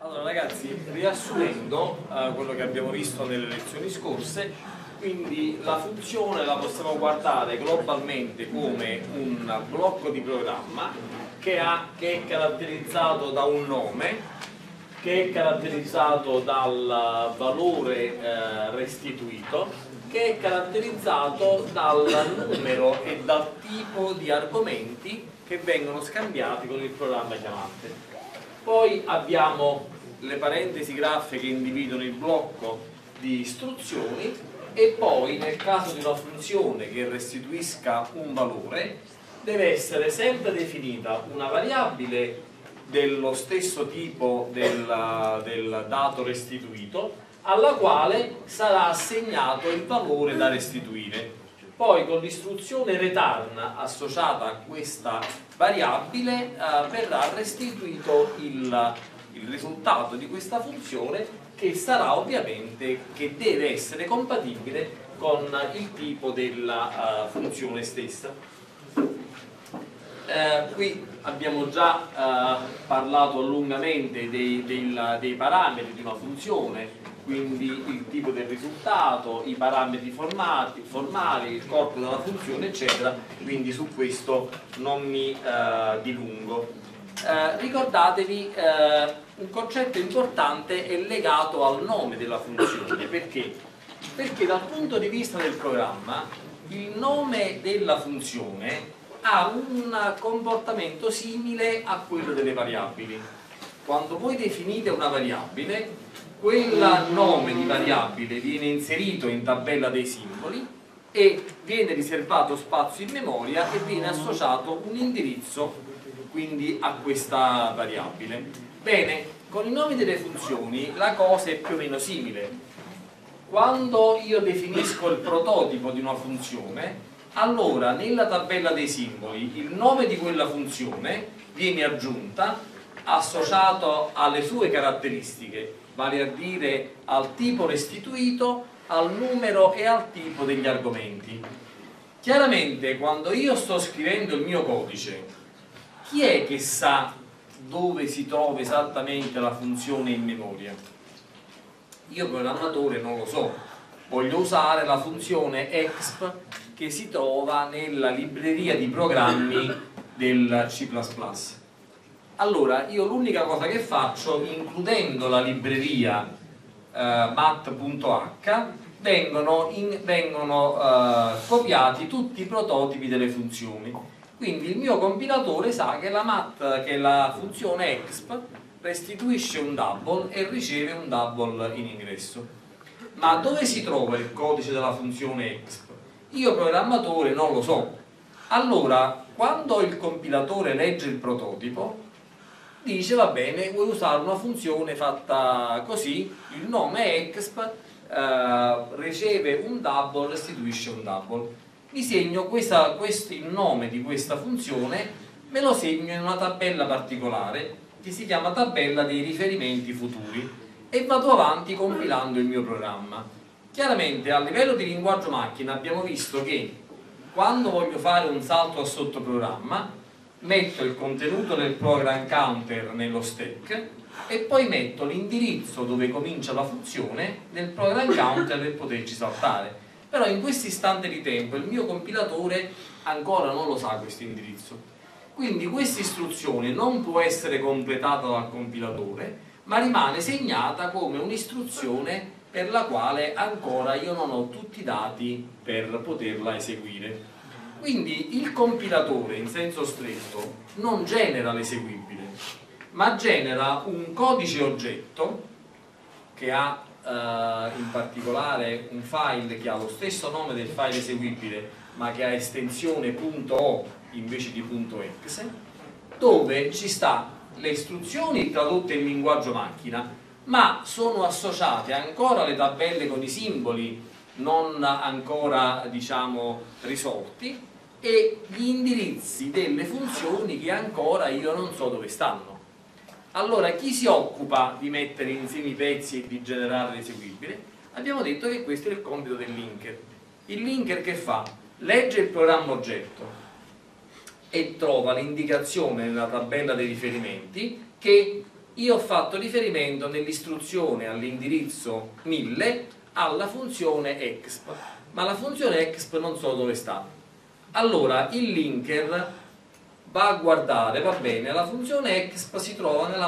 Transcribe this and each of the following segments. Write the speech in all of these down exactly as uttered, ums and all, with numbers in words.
Allora ragazzi, riassumendo uh, quello che abbiamo visto nelle lezioni scorse, quindi la funzione la possiamo guardare globalmente come un blocco di programma che, ha, che è caratterizzato da un nome, che è caratterizzato dal valore eh, restituito, che è caratterizzato dal numero e dal tipo di argomenti che vengono scambiati con il programma chiamante. Poi abbiamo le parentesi graffe che individuano il blocco di istruzioni e poi nel caso di una funzione che restituisca un valore deve essere sempre definita una variabile dello stesso tipo del, del dato restituito alla quale sarà assegnato il valore da restituire. Poi con l'istruzione return associata a questa variabile eh, verrà restituito il, il risultato di questa funzione, che sarà ovviamente, che deve essere compatibile con il tipo della uh, funzione stessa. Eh, qui abbiamo già uh, parlato lungamente dei, dei, dei parametri di una funzione, quindi il tipo del risultato, i parametri formati, formali, il corpo della funzione, eccetera, quindi su questo non mi uh, dilungo. Uh, ricordatevi, uh, un concetto importante è legato al nome della funzione. Perché? Perché dal punto di vista del programma il nome della funzione ha un comportamento simile a quello delle variabili. Quando voi definite una variabile, quel nome di variabile viene inserito in tabella dei simboli e viene riservato spazio in memoria e viene associato un indirizzo quindi a questa variabile. Bene, con i nomi delle funzioni la cosa è più o meno simile. Quando io definisco il prototipo di una funzione, allora nella tabella dei simboli il nome di quella funzione viene aggiunta associato alle sue caratteristiche, vale a dire al tipo restituito, al numero e al tipo degli argomenti. Chiaramente quando io sto scrivendo il mio codice, chi è che sa dove si trova esattamente la funzione in memoria? Io programmatore non lo so, voglio usare la funzione exp che si trova nella libreria di programmi del C plus plus. Allora io l'unica cosa che faccio, includendo la libreria eh, mat punto h, vengono, in, vengono eh, copiati tutti i prototipi delle funzioni. Quindi il mio compilatore sa che la mat, che la funzione exp restituisce un double e riceve un double in ingresso. Ma dove si trova il codice della funzione exp? Io programmatore non lo so. Allora, quando il compilatore legge il prototipo, dice va bene, vuoi usare una funzione fatta così, il nome è exp, eh, riceve un double, restituisce un double. Mi segno questa, questo, il nome di questa funzione, me lo segno in una tabella particolare che si chiama tabella dei riferimenti futuri e vado avanti compilando il mio programma. Chiaramente a livello di linguaggio macchina abbiamo visto che quando voglio fare un salto a sottoprogramma metto il contenuto del program counter nello stack e poi metto l'indirizzo dove comincia la funzione nel program counter per poterci saltare. Però in questo istante di tempo il mio compilatore ancora non lo sa questo indirizzo. Quindi questa istruzione non può essere completata dal compilatore, ma rimane segnata come un'istruzione per la quale ancora io non ho tutti i dati per poterla eseguire. Quindi il compilatore in senso stretto non genera l'eseguibile, ma genera un codice oggetto che ha eh, in particolare un file che ha lo stesso nome del file eseguibile ma che ha estensione .o invece di .exe, dove ci sta le istruzioni tradotte in linguaggio macchina, ma sono associate ancora le tabelle con i simboli non ancora diciamo risolti e gli indirizzi delle funzioni che ancora io non so dove stanno. Allora chi si occupa di mettere insieme i pezzi e di generare l'eseguibile? Abbiamo detto che questo è il compito del linker. Il linker che fa? Legge il programma oggetto e trova l'indicazione nella tabella dei riferimenti che io ho fatto riferimento nell'istruzione all'indirizzo mille alla funzione exp, ma la funzione exp non so dove sta. Allora il linker va a guardare, va bene, la funzione exp si trova nella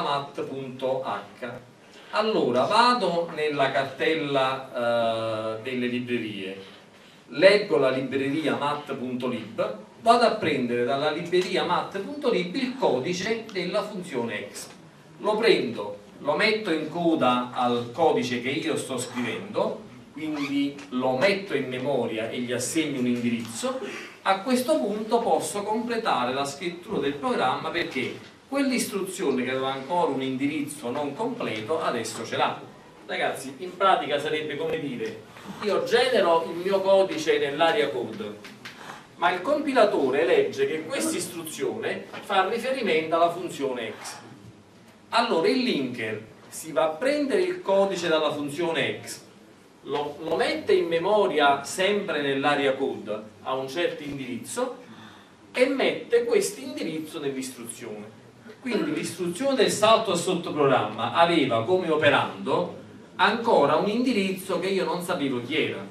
mat.h. Allora vado nella cartella eh, delle librerie, leggo la libreria mat.lib, vado a prendere dalla libreria mat.lib il codice della funzione exp, lo prendo, lo metto in coda al codice che io sto scrivendo, quindi lo metto in memoria e gli assegno un indirizzo. A questo punto posso completare la scrittura del programma, perché quell'istruzione che aveva ancora un indirizzo non completo adesso ce l'ha. Ragazzi, in pratica sarebbe come dire: io genero il mio codice nell'area code, ma il compilatore legge che questa istruzione fa riferimento alla funzione exp. Allora il linker si va a prendere il codice dalla funzione exp, lo, lo mette in memoria sempre nell'area code a un certo indirizzo e mette questo indirizzo nell'istruzione. Quindi l'istruzione del salto a sottoprogramma aveva come operando ancora un indirizzo che io non sapevo chi era.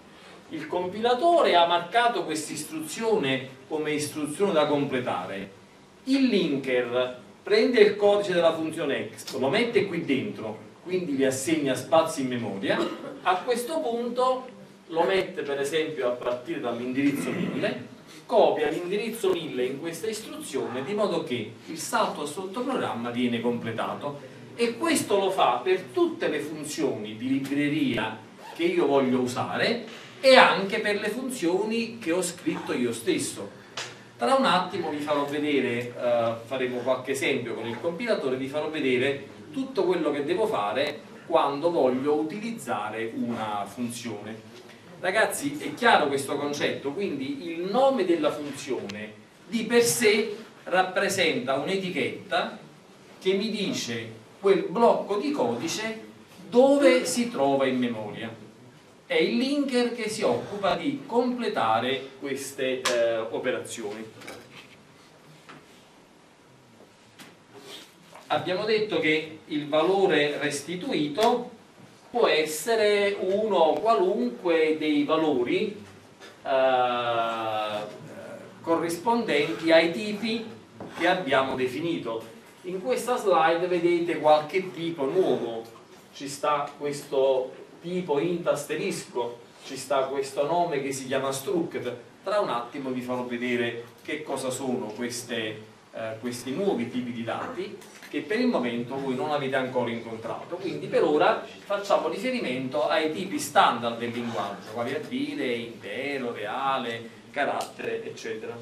Il compilatore ha marcato questa istruzione come istruzione da completare. Il linker prende il codice della funzione exp, lo mette qui dentro, quindi gli assegna spazi in memoria. A questo punto lo mette per esempio a partire dall'indirizzo mille, copia l'indirizzo mille in questa istruzione di modo che il salto a sottoprogramma viene completato, e questo lo fa per tutte le funzioni di libreria che io voglio usare e anche per le funzioni che ho scritto io stesso. Tra un attimo vi farò vedere, eh, faremo qualche esempio con il compilatore, vi farò vedere tutto quello che devo fare quando voglio utilizzare una funzione. Ragazzi, è chiaro questo concetto? Quindi il nome della funzione di per sé rappresenta un'etichetta che mi dice quel blocco di codice dove si trova in memoria. È il linker che si occupa di completare queste eh, operazioni. Abbiamo detto che il valore restituito può essere uno qualunque dei valori eh, corrispondenti ai tipi che abbiamo definito. In questa slide vedete qualche tipo nuovo, ci sta questo tipo int asterisco, ci sta questo nome che si chiama struct. Tra un attimo vi farò vedere che cosa sono queste, eh, questi nuovi tipi di dati che per il momento voi non avete ancora incontrato. Quindi per ora facciamo riferimento ai tipi standard del linguaggio, quali a dire intero, reale, carattere, eccetera.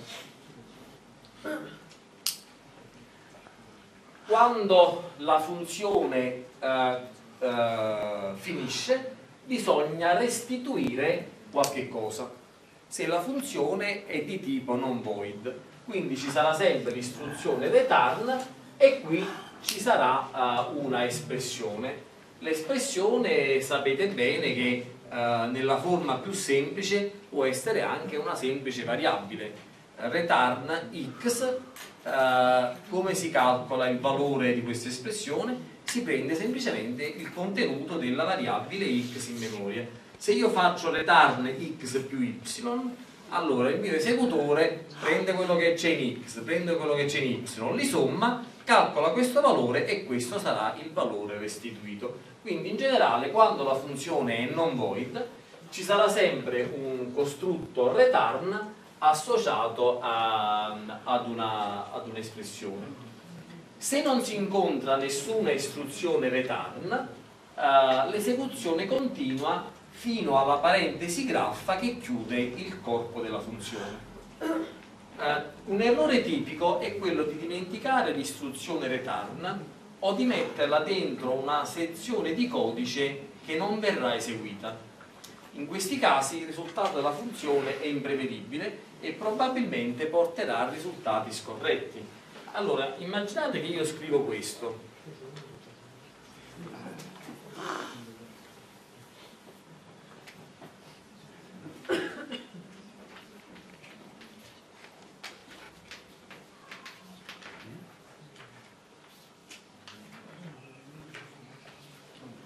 Quando la funzione eh, eh, finisce, bisogna restituire qualche cosa. Se la funzione è di tipo non void, quindi ci sarà sempre l'istruzione return e qui ci sarà uh, una espressione. L'espressione sapete bene che uh, nella forma più semplice può essere anche una semplice variabile. Return x, uh, come si calcola il valore di questa espressione? Si prende semplicemente il contenuto della variabile x in memoria. Se io faccio return x più y, allora il mio esecutore prende quello che c'è in x, prende quello che c'è in y, li somma, calcola questo valore e questo sarà il valore restituito. Quindi in generale quando la funzione è non void ci sarà sempre un costrutto return associato a, ad una, ad un'espressione. Se non si incontra nessuna istruzione return, eh, l'esecuzione continua fino alla parentesi graffa che chiude il corpo della funzione. Eh, un errore tipico è quello di dimenticare l'istruzione return o di metterla dentro una sezione di codice che non verrà eseguita. In questi casi il risultato della funzione è imprevedibile e probabilmente porterà a risultati scorretti. Allora, immaginate che io scrivo questo.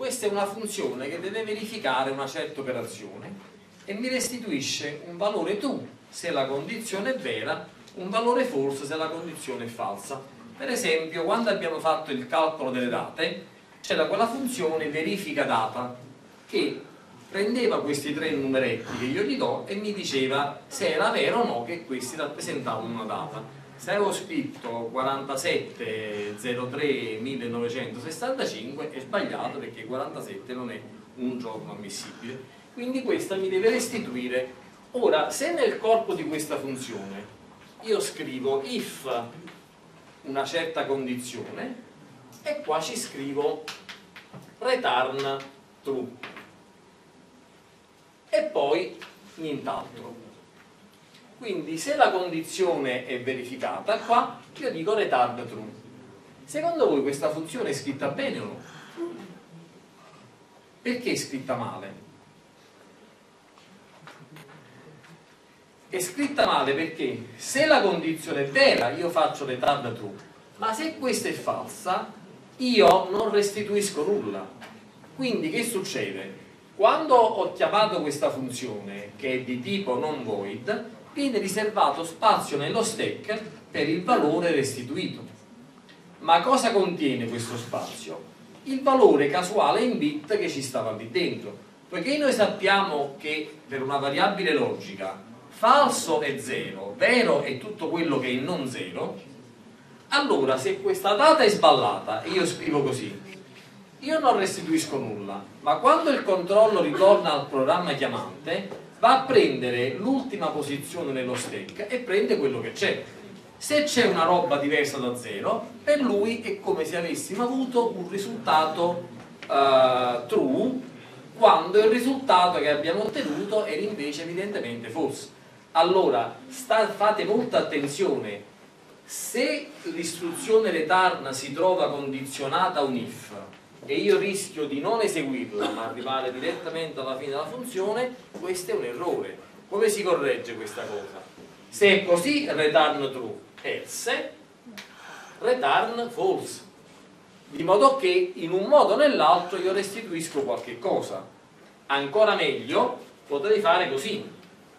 questa è una funzione che deve verificare una certa operazione e mi restituisce un valore true se la condizione è vera, un valore false se la condizione è falsa. Per esempio, quando abbiamo fatto il calcolo delle date, c'era quella funzione verifica data che prendeva questi tre numeretti che io gli do e mi diceva se era vero o no che questi rappresentavano una data. Se avevo scritto quarantasette zero tre millenovecentosessantacinque è sbagliato, perché quarantasette non è un giorno ammissibile, quindi questa mi deve restituire. Ora, se nel corpo di questa funzione io scrivo if una certa condizione, e qua ci scrivo return true e poi nient'altro. Quindi se la condizione è verificata, qua io dico return true. Secondo voi questa funzione è scritta bene o no? Perché è scritta male? È scritta male perché se la condizione è vera io faccio return true, ma se questa è falsa io non restituisco nulla. Quindi che succede? Quando ho chiamato questa funzione, che è di tipo non void, viene riservato spazio nello stack per il valore restituito. Ma cosa contiene questo spazio? Il valore casuale in bit che ci stava lì dentro. Poiché noi sappiamo che per una variabile logica falso è zero, vero è tutto quello che è non zero, allora se questa data è sballata e io scrivo così, io non restituisco nulla, ma quando il controllo ritorna al programma chiamante va a prendere l'ultima posizione nello stack e prende quello che c'è. Se c'è una roba diversa da zero, per lui è come se avessimo avuto un risultato uh, true, quando il risultato che abbiamo ottenuto era invece evidentemente false. Allora sta, fate molta attenzione: se l'istruzione return si trova condizionata a un if e io rischio di non eseguirla ma arrivare direttamente alla fine della funzione, questo è un errore. Come si corregge questa cosa? Se è così, return true, else return false, di modo che in un modo o nell'altro io restituisco qualche cosa. Ancora meglio potrei fare così: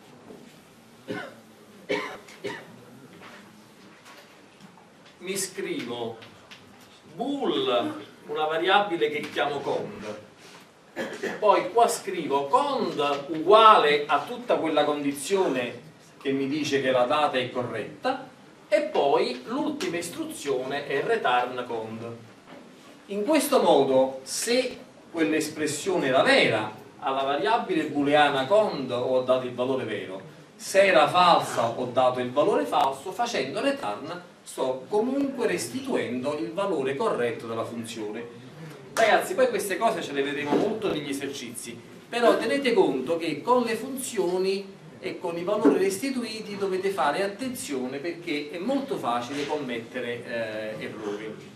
mi scrivo bool, una variabile che chiamo cond, poi qua scrivo cond uguale a tutta quella condizione che mi dice che la data è corretta, e poi l'ultima istruzione è return cond. In questo modo, se quell'espressione era vera, alla variabile booleana cond ho dato il valore vero, se era falsa ho dato il valore falso. Facendo return sto comunque restituendo il valore corretto della funzione. Ragazzi, poi queste cose ce le vedremo molto negli esercizi, però tenete conto che con le funzioni e con i valori restituiti dovete fare attenzione, perché è molto facile commettere eh, errori.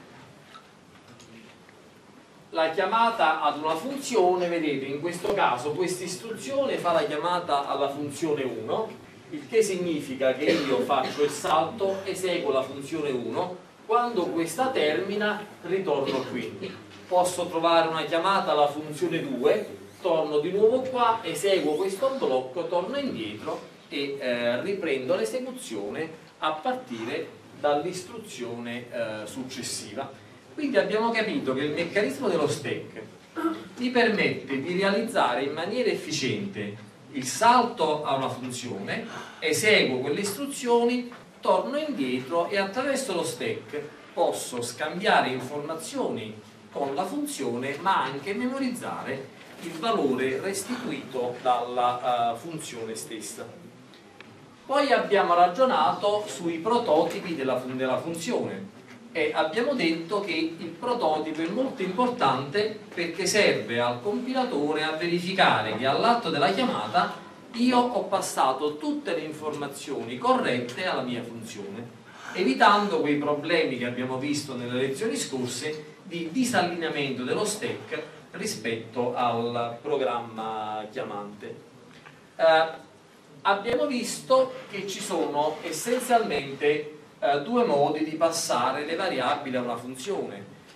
La chiamata ad una funzione, vedete, in questo caso questa istruzione fa la chiamata alla funzione uno, il che significa che io faccio il salto, eseguo la funzione uno, quando questa termina ritorno qui. Posso trovare una chiamata alla funzione due, torno di nuovo qua, eseguo questo blocco, torno indietro e eh, riprendo l'esecuzione a partire dall'istruzione eh, successiva. Quindi abbiamo capito che il meccanismo dello stack mi permette di realizzare in maniera efficiente il salto a una funzione, eseguo quelle istruzioni, torno indietro e attraverso lo stack posso scambiare informazioni con la funzione, ma anche memorizzare il valore restituito dalla uh, funzione stessa. Poi abbiamo ragionato sui prototipi della, fun della funzione e abbiamo detto che il prototipo è molto importante perché serve al compilatore a verificare che all'atto della chiamata io ho passato tutte le informazioni corrette alla mia funzione, evitando quei problemi che abbiamo visto nelle lezioni scorse di disallineamento dello stack rispetto al programma chiamante. Eh, abbiamo visto che ci sono essenzialmente eh, due modi di passare le variabili a una funzione.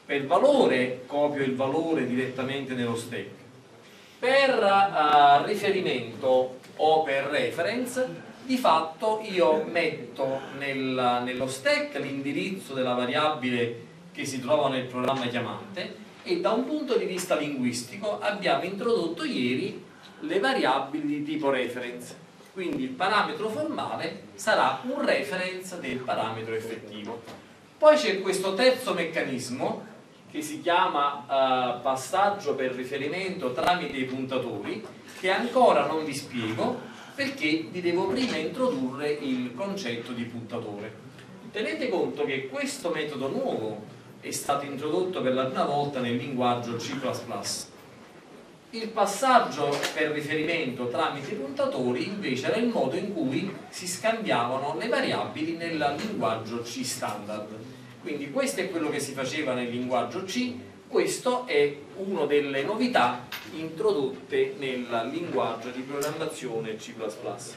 per valore copio il valore direttamente nello stack, per uh, riferimento o per reference di fatto io metto nel, nello stack l'indirizzo della variabile che si trova nel programma chiamante, e da un punto di vista linguistico abbiamo introdotto ieri le variabili di tipo reference, quindi il parametro formale sarà un reference del parametro effettivo. Poi c'è questo terzo meccanismo che si chiama uh, passaggio per riferimento tramite i puntatori, che ancora non vi spiego perché vi devo prima introdurre il concetto di puntatore. Tenete conto che questo metodo nuovo è stato introdotto per la prima volta nel linguaggio C plus plus. Il passaggio per riferimento tramite i puntatori invece era il modo in cui si scambiavano le variabili nel linguaggio C standard. Quindi questo è quello che si faceva nel linguaggio C, questo è una delle novità introdotte nel linguaggio di programmazione C plus plus.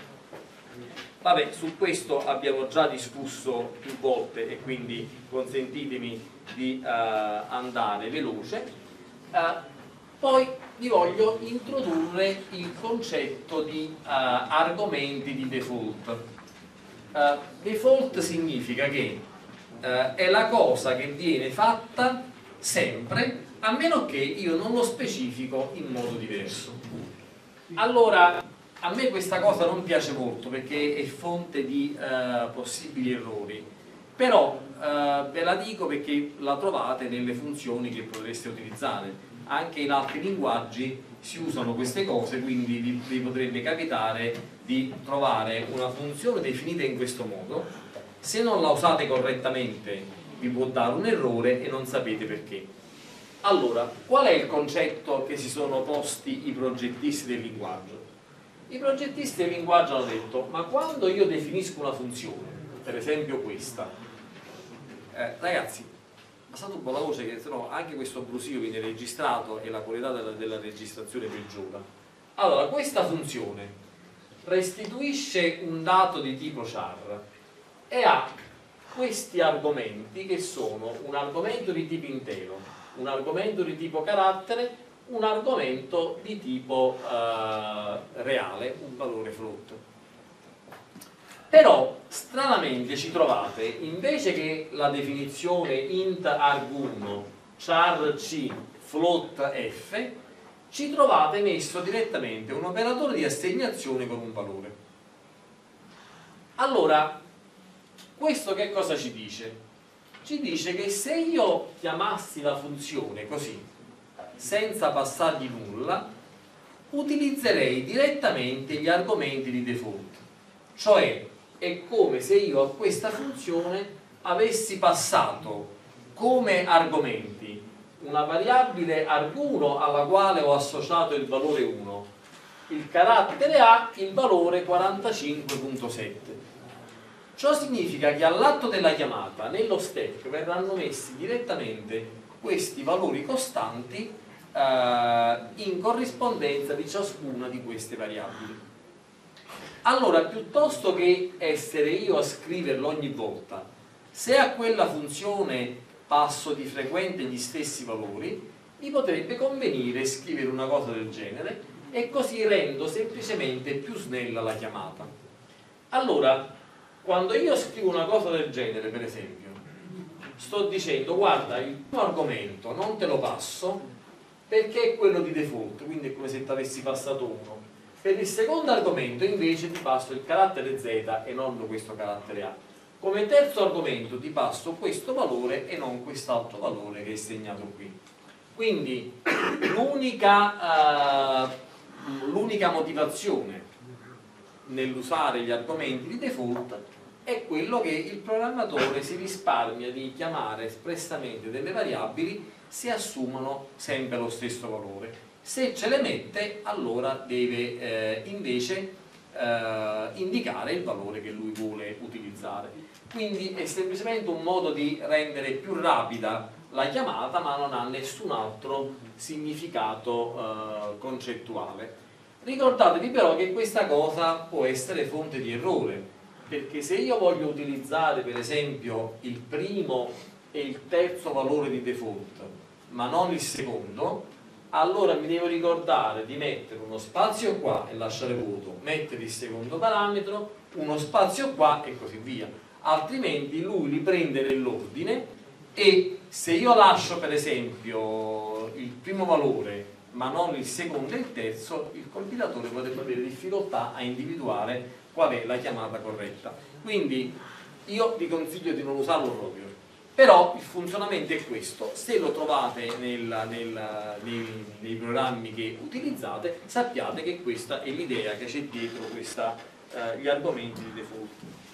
Vabbè, su questo abbiamo già discusso più volte e quindi consentitemi di uh, andare veloce. Uh, poi vi voglio introdurre il concetto di uh, argomenti di default. Uh, default significa che uh, è la cosa che viene fatta sempre, a meno che io non lo specifico in modo diverso. Allora, a me questa cosa non piace molto perché è fonte di uh, possibili errori, però uh, ve la dico perché la trovate nelle funzioni che potreste utilizzare. Anche in altri linguaggi si usano queste cose, quindi vi, vi potrebbe capitare di trovare una funzione definita in questo modo. Se non la usate correttamente vi può dare un errore e non sapete perché. Allora, qual è il concetto che si sono posti i progettisti del linguaggio? I progettisti del linguaggio hanno detto: ma quando io definisco una funzione, per esempio questa, eh, ragazzi, passate un po' la voce che sennò anche questo brusio viene registrato e la qualità della, della registrazione peggiora. Allora, questa funzione restituisce un dato di tipo char e ha questi argomenti che sono un argomento di tipo intero, un argomento di tipo carattere, un argomento di tipo uh, reale, un valore float. Però stranamente ci trovate, invece che la definizione int arg uno, char c, float f, ci trovate messo direttamente un operatore di assegnazione con un valore. Allora, questo che cosa ci dice? Ci dice che se io chiamassi la funzione così, senza passargli nulla, utilizzerei direttamente gli argomenti di default. Cioè, è come se io a questa funzione avessi passato come argomenti una variabile arg uno alla quale ho associato il valore uno, il carattere A, il valore quarantacinque punto sette. Ciò significa che all'atto della chiamata, nello stack, verranno messi direttamente questi valori costanti eh, in corrispondenza di ciascuna di queste variabili. Allora, piuttosto che essere io a scriverlo ogni volta, se a quella funzione passo di frequente gli stessi valori, mi potrebbe convenire scrivere una cosa del genere e così rendo semplicemente più snella la chiamata. Allora, quando io scrivo una cosa del genere, per esempio, sto dicendo: guarda, il primo argomento non te lo passo perché è quello di default, quindi è come se ti avessi passato uno. Per il secondo argomento invece ti passo il carattere z e non questo carattere a. Come terzo argomento ti passo questo valore e non quest'altro valore che è segnato qui. Quindi l'unica uh, l'unica motivazione nell'usare gli argomenti di default è quello che il programmatore si risparmia di chiamare espressamente delle variabili se assumono sempre lo stesso valore. Se ce le mette, allora deve eh, invece eh, indicare il valore che lui vuole utilizzare. Quindi è semplicemente un modo di rendere più rapida la chiamata, ma non ha nessun altro significato eh, concettuale. Ricordatevi però che questa cosa può essere fonte di errore, perché se io voglio utilizzare per esempio il primo è il terzo valore di default, ma non il secondo, allora mi devo ricordare di mettere uno spazio qua e lasciare vuoto, mettere il secondo parametro, uno spazio qua e così via. Altrimenti lui li prende nell'ordine e se io lascio per esempio il primo valore ma non il secondo e il terzo, il compilatore potrebbe avere difficoltà a individuare qual è la chiamata corretta. Quindi io vi consiglio di non usarlo proprio, però il funzionamento è questo. Se lo trovate nel, nel, nei, nei programmi che utilizzate, sappiate che questa è l'idea che c'è dietro questa, eh, gli argomenti di default.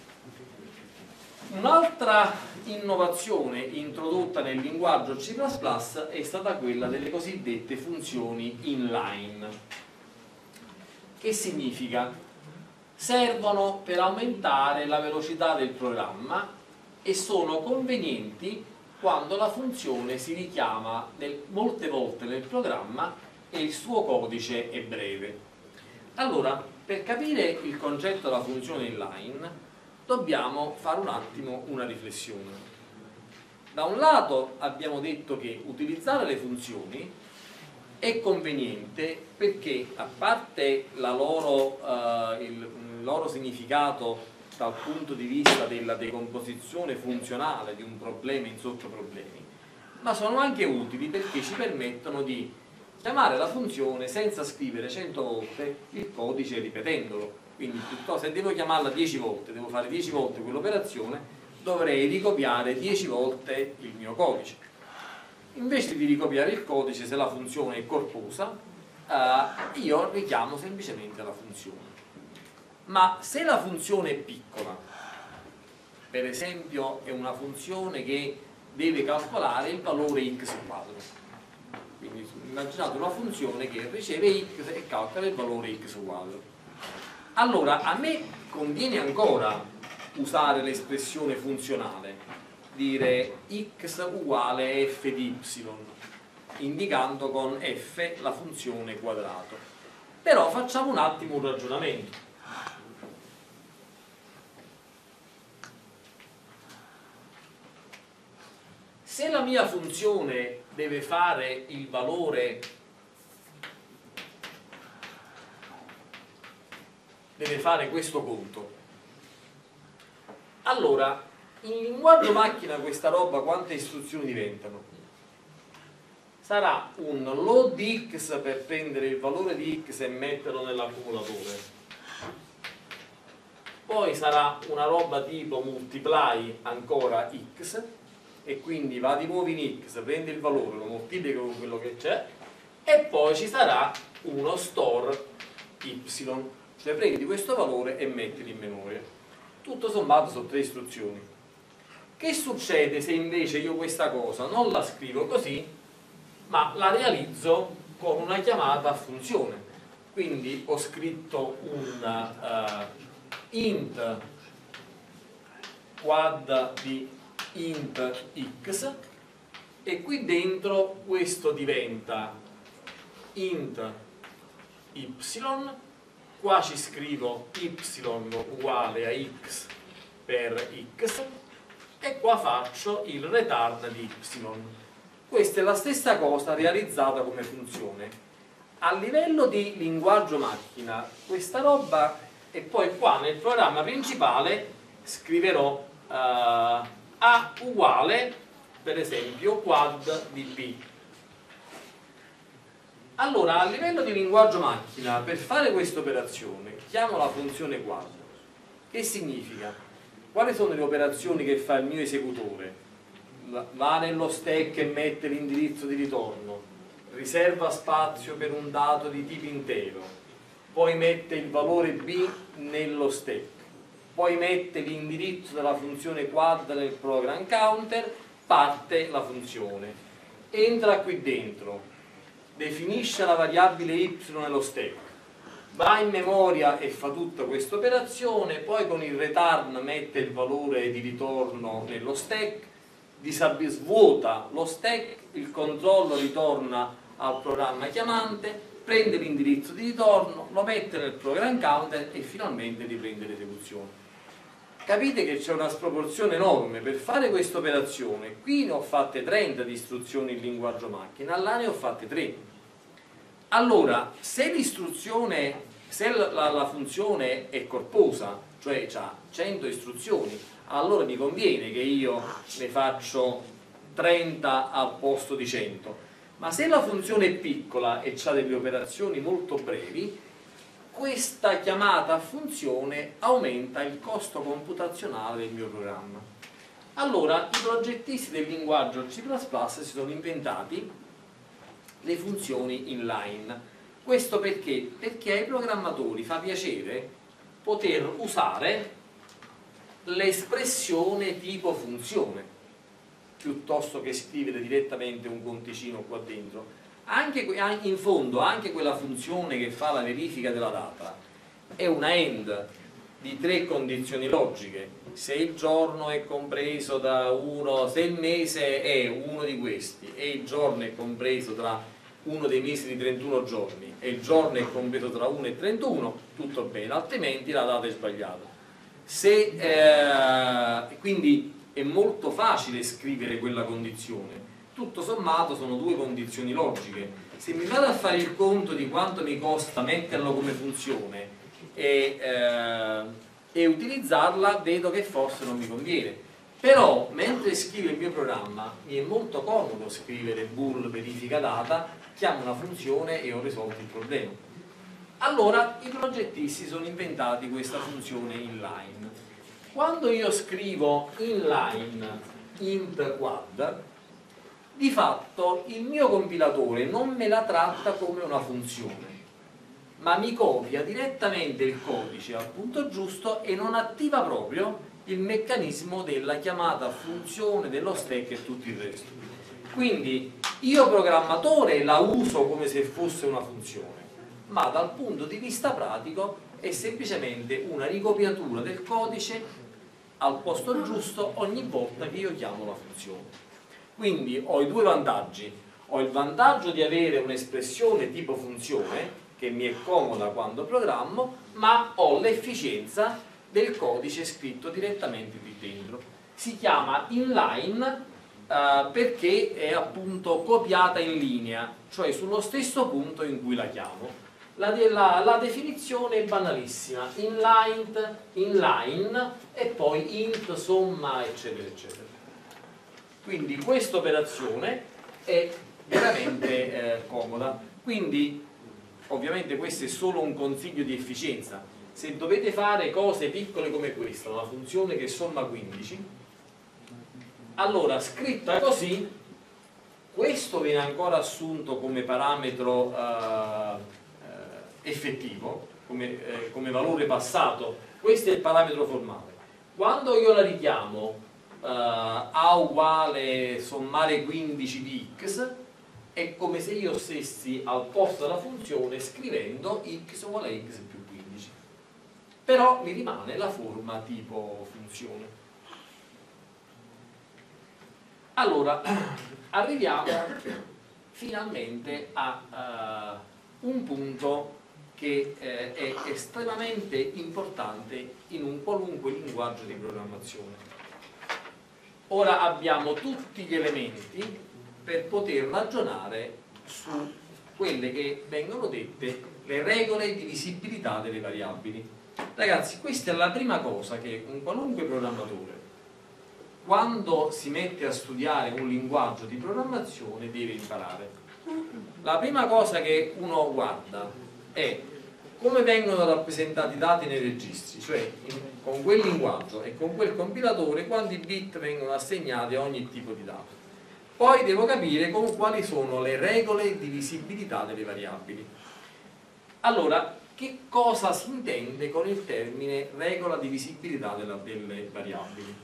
Un'altra innovazione introdotta nel linguaggio C plus plus è stata quella delle cosiddette funzioni inline. Che significa? Servono per aumentare la velocità del programma e sono convenienti quando la funzione si richiama nel, molte volte nel programma e il suo codice è breve. Allora, per capire il concetto della funzione inline dobbiamo fare un attimo una riflessione. Da un lato abbiamo detto che utilizzare le funzioni è conveniente perché, a parte la loro, eh, il, il loro significato dal punto di vista della decomposizione funzionale di un problema in sottoproblemi, ma sono anche utili perché ci permettono di chiamare la funzione senza scrivere cento volte il codice ripetendolo. Quindi piuttosto, se devo chiamarla dieci volte, devo fare dieci volte quell'operazione, dovrei ricopiare dieci volte il mio codice. Invece di ricopiare il codice, se la funzione è corposa, eh, io richiamo semplicemente la funzione. Ma se la funzione è piccola, per esempio è una funzione che deve calcolare il valore x quadro, quindi immaginate una funzione che riceve x e calcola il valore x quadro. Allora a me conviene ancora usare l'espressione funzionale, dire x uguale f di y, indicando con f la funzione quadrato. Però facciamo un attimo un ragionamento. Se la mia funzione deve fare il valore, deve fare questo conto, allora in linguaggio macchina questa roba quante istruzioni diventano? Sarà un load di x per prendere il valore di x e metterlo nell'accumulatore, poi sarà una roba tipo multiply ancora x e quindi va di nuovo in x, prende il valore, lo moltiplica con quello che c'è e poi ci sarà uno store y, cioè prendi questo valore e mettilo in memoria. Tutto sommato sono tre istruzioni. Che succede se invece io questa cosa non la scrivo così ma la realizzo con una chiamata a funzione? Quindi ho scritto un uh, int quad di int x e qui dentro questo diventa int y, qua ci scrivo y uguale a x per x e qua faccio il return di y. Questa è la stessa cosa realizzata come funzione. A livello di linguaggio macchina questa roba, e poi qua nel programma principale scriverò uh, a uguale per esempio quad di b. Allora a livello di linguaggio macchina per fare questa operazione chiamo la funzione quad. Che significa? Quali sono le operazioni che fa il mio esecutore? Va nello stack e mette l'indirizzo di ritorno, riserva spazio per un dato di tipo intero, poi mette il valore b nello stack, poi mette l'indirizzo della funzione quad nel program counter, parte la funzione, entra qui dentro, definisce la variabile y nello stack, va in memoria e fa tutta questa operazione, poi con il return mette il valore di ritorno nello stack, svuota lo stack, il controllo ritorna al programma chiamante, prende l'indirizzo di ritorno, lo mette nel program counter e finalmente riprende l'esecuzione. capite che c'è una sproporzione enorme. Per fare questa operazione qui ne ho fatte trenta di istruzioni in linguaggio macchina, là ne ho fatte tre. Allora, se l'istruzione, se la, la funzione è corposa, cioè ha cento istruzioni, allora mi conviene che io ne faccio trenta al posto di cento. Ma se la funzione è piccola e ha delle operazioni molto brevi, questa chiamata a funzione aumenta il costo computazionale del mio programma. Allora i progettisti del linguaggio C plus plus si sono inventati le funzioni inline. Questo perché? Perché ai programmatori fa piacere poter usare l'espressione tipo funzione piuttosto che scrivere direttamente un conticino qua dentro. Anche, in fondo anche quella funzione che fa la verifica della data è una AND di tre condizioni logiche. Se il giorno è compreso da uno, se il mese è uno di questi e il giorno è compreso tra uno dei mesi di trentuno giorni e il giorno è compreso tra uno e trentuno, tutto bene, altrimenti la data è sbagliata. Se, eh, quindi è molto facile scrivere quella condizione. Tutto sommato sono due condizioni logiche. Se mi vado a fare il conto di quanto mi costa metterlo come funzione e, eh, e utilizzarla, vedo che forse non mi conviene. Però mentre scrivo il mio programma mi è molto comodo scrivere bool verifica data, chiamo una funzione e ho risolto il problema. Allora i progettisti sono inventati questa funzione inline. Quando io scrivo inline int quad, di fatto il mio compilatore non me la tratta come una funzione, ma mi copia direttamente il codice al punto giusto e non attiva proprio il meccanismo della chiamata a funzione, dello stack e tutto il resto. Quindi io programmatore la uso come se fosse una funzione, ma dal punto di vista pratico è semplicemente una ricopiatura del codice al posto giusto ogni volta che io chiamo la funzione. Quindi ho i due vantaggi: ho il vantaggio di avere un'espressione tipo funzione che mi è comoda quando programmo, ma ho l'efficienza del codice scritto direttamente qui dentro. Si chiama inline eh, perché è appunto copiata in linea, cioè sullo stesso punto in cui la chiamo. La, de la, la definizione è banalissima: inline, inline e poi int, somma, eccetera eccetera. Quindi questa operazione è veramente eh, comoda. Quindi ovviamente questo è solo un consiglio di efficienza. Se dovete fare cose piccole come questa, una funzione che somma quindici, allora scritta così, questo viene ancora assunto come parametro eh, eh, effettivo, come, eh, come valore passato. Questo è il parametro formale. Quando io la richiamo Uh, A uguale sommare quindici di x, è come se io stessi al posto della funzione scrivendo x uguale a x più quindici, però mi rimane la forma tipo funzione. Allora arriviamo finalmente a uh, un punto che eh, è estremamente importante in un qualunque linguaggio di programmazione. Ora abbiamo tutti gli elementi per poter ragionare su quelle che vengono dette le regole di visibilità delle variabili. Ragazzi, questa è la prima cosa che un qualunque programmatore, quando si mette a studiare un linguaggio di programmazione, deve imparare. La prima cosa che uno guarda è come vengono rappresentati i dati nei registri, cioè in, con quel linguaggio e con quel compilatore quanti bit vengono assegnati a ogni tipo di dato. Poi devo capire con quali sono le regole di visibilità delle variabili. Allora, che cosa si intende con il termine regola di visibilità della, delle variabili?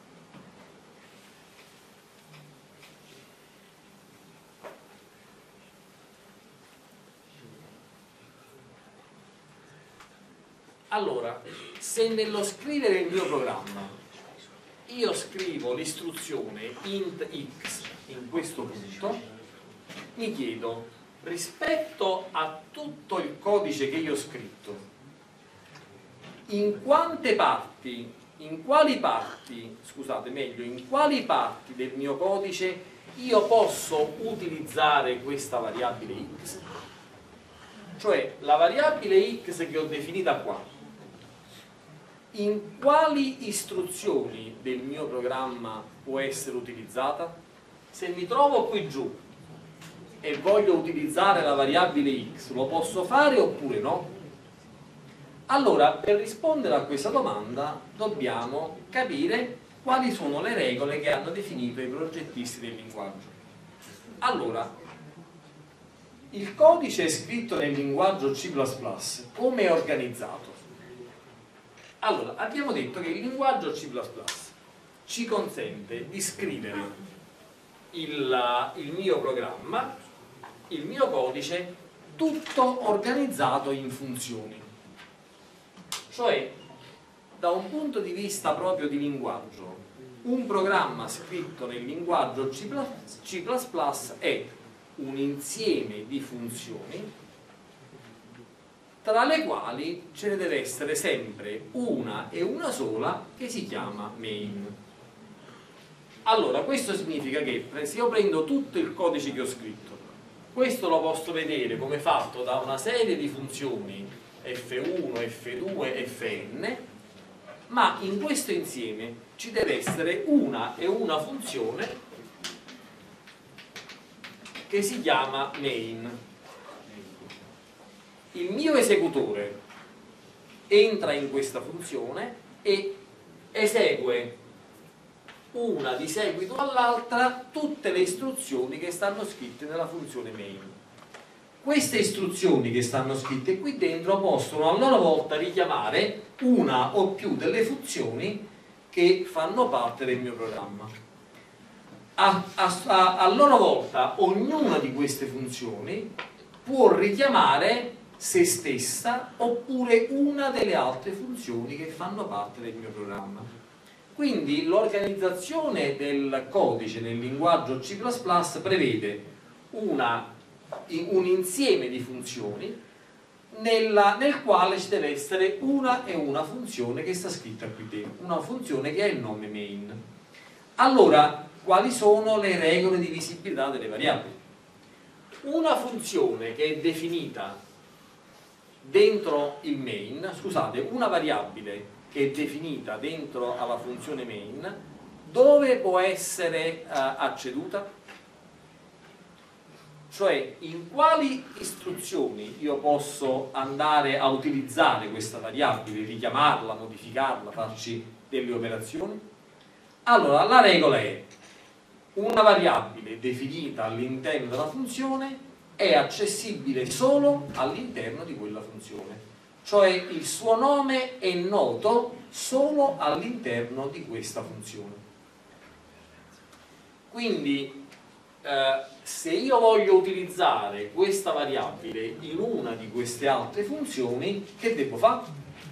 Allora, se nello scrivere il mio programma io scrivo l'istruzione int x in questo punto, mi chiedo, rispetto a tutto il codice che io ho scritto, in quante parti in quali parti, scusate meglio, in quali parti del mio codice io posso utilizzare questa variabile x? Cioè la variabile x che ho definita qua, in quali istruzioni del mio programma può essere utilizzata? Se mi trovo qui giù e voglio utilizzare la variabile x, lo posso fare oppure no? Allora, per rispondere a questa domanda dobbiamo capire quali sono le regole che hanno definito i progettisti del linguaggio. Allora, il codice scritto nel linguaggio C plus plus come è organizzato? Allora, abbiamo detto che il linguaggio C plus plus ci consente di scrivere il, il mio programma, il mio codice, tutto organizzato in funzioni. Cioè, da un punto di vista proprio di linguaggio, un programma scritto nel linguaggio C plus plus è un insieme di funzioni tra le quali ce ne deve essere sempre una e una sola che si chiama main. Allora, questo significa che se io prendo tutto il codice che ho scritto, questo lo posso vedere come fatto da una serie di funzioni F uno, F due, Fn, ma in questo insieme ci deve essere una e una funzione che si chiama main. Il mio esecutore entra in questa funzione e esegue una di seguito all'altra tutte le istruzioni che stanno scritte nella funzione main. Queste istruzioni che stanno scritte qui dentro possono a loro volta richiamare una o più delle funzioni che fanno parte del mio programma. A, a, a, a loro volta ognuna di queste funzioni può richiamare se stessa oppure una delle altre funzioni che fanno parte del mio programma. Quindi l'organizzazione del codice nel linguaggio C plus plus prevede una un insieme di funzioni nella, nel quale ci deve essere una e una funzione che sta scritta qui dentro, una funzione che ha il nome main. Allora, quali sono le regole di visibilità delle variabili? Una funzione che è definita dentro il main, scusate, una variabile che è definita dentro alla funzione main, dove può essere uh, acceduta? Cioè, in quali istruzioni io posso andare a utilizzare questa variabile, richiamarla, modificarla, farci delle operazioni? Allora, la regola è: una variabile definita all'interno della funzione è accessibile solo all'interno di quella funzione. Cioè, il suo nome è noto solo all'interno di questa funzione. Quindi, Uh, se io voglio utilizzare questa variabile in una di queste altre funzioni, che devo fare?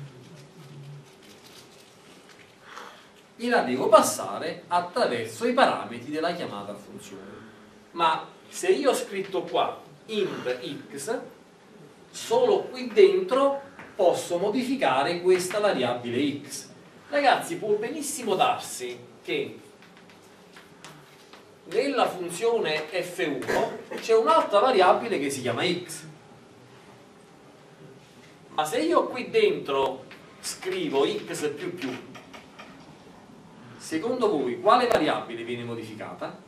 Gliela devo passare attraverso i parametri della chiamata a funzione. Ma se io ho scritto qua int x, solo qui dentro posso modificare questa variabile x. Ragazzi, può benissimo darsi che nella funzione F uno c'è un'altra variabile che si chiama x, ma se io qui dentro scrivo x più più, secondo voi quale variabile viene modificata?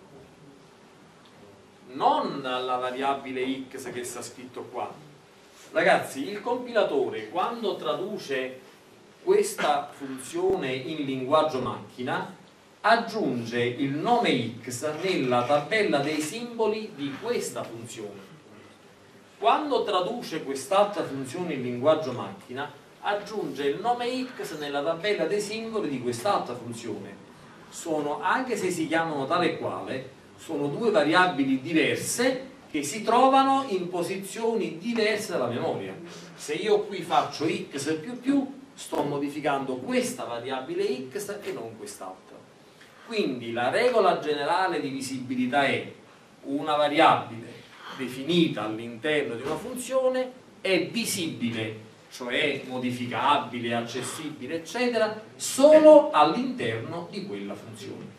Non la variabile x che sta scritto qua. Ragazzi, il compilatore quando traduce questa funzione in linguaggio macchina aggiunge il nome x nella tabella dei simboli di questa funzione. Quando traduce quest'altra funzione in linguaggio macchina aggiunge il nome x nella tabella dei simboli di quest'altra funzione. Sono, anche se si chiamano tale e quale, sono due variabili diverse che si trovano in posizioni diverse dalla memoria. Se io qui faccio x più più, sto modificando questa variabile x e non quest'altra. Quindi la regola generale di visibilità è: una variabile definita all'interno di una funzione è visibile cioè modificabile, accessibile, eccetera, solo all'interno di quella funzione.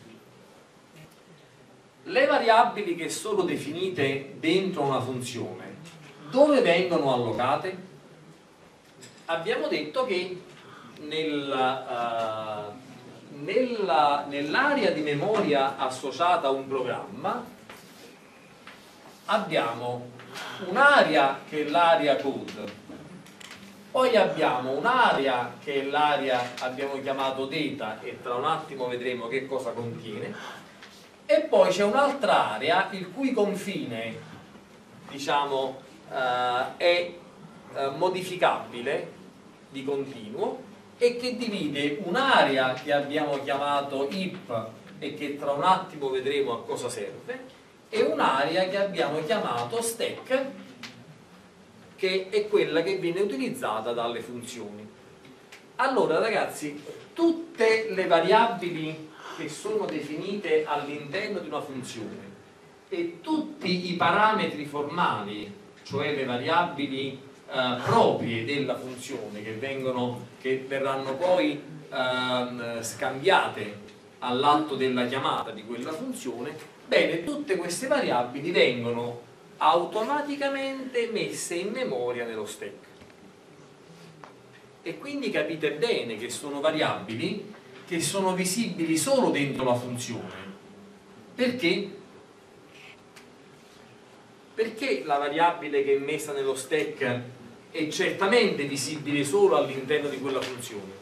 Le variabili che sono definite dentro una funzione, dove vengono allocate? Abbiamo detto che nella, uh, nella, nell'area di memoria associata a un programma abbiamo un'area che è l'area code, poi abbiamo un'area che è l'area abbiamo chiamato data e tra un attimo vedremo che cosa contiene, e poi c'è un'altra area il cui confine, diciamo, uh, è uh, modificabile di continuo e che divide un'area che abbiamo chiamato heap e che tra un attimo vedremo a cosa serve, e un'area che abbiamo chiamato stack, che è quella che viene utilizzata dalle funzioni. Allora ragazzi, tutte le variabili che sono definite all'interno di una funzione e tutti i parametri formali, cioè le variabili eh, proprie della funzione che, vengono, che verranno poi eh, scambiate all'atto della chiamata di quella funzione, bene, tutte queste variabili vengono automaticamente messe in memoria nello stack. E quindi capite bene che sono variabili che sono visibili solo dentro la funzione. Perché? Perché la variabile che è messa nello stack è certamente visibile solo all'interno di quella funzione?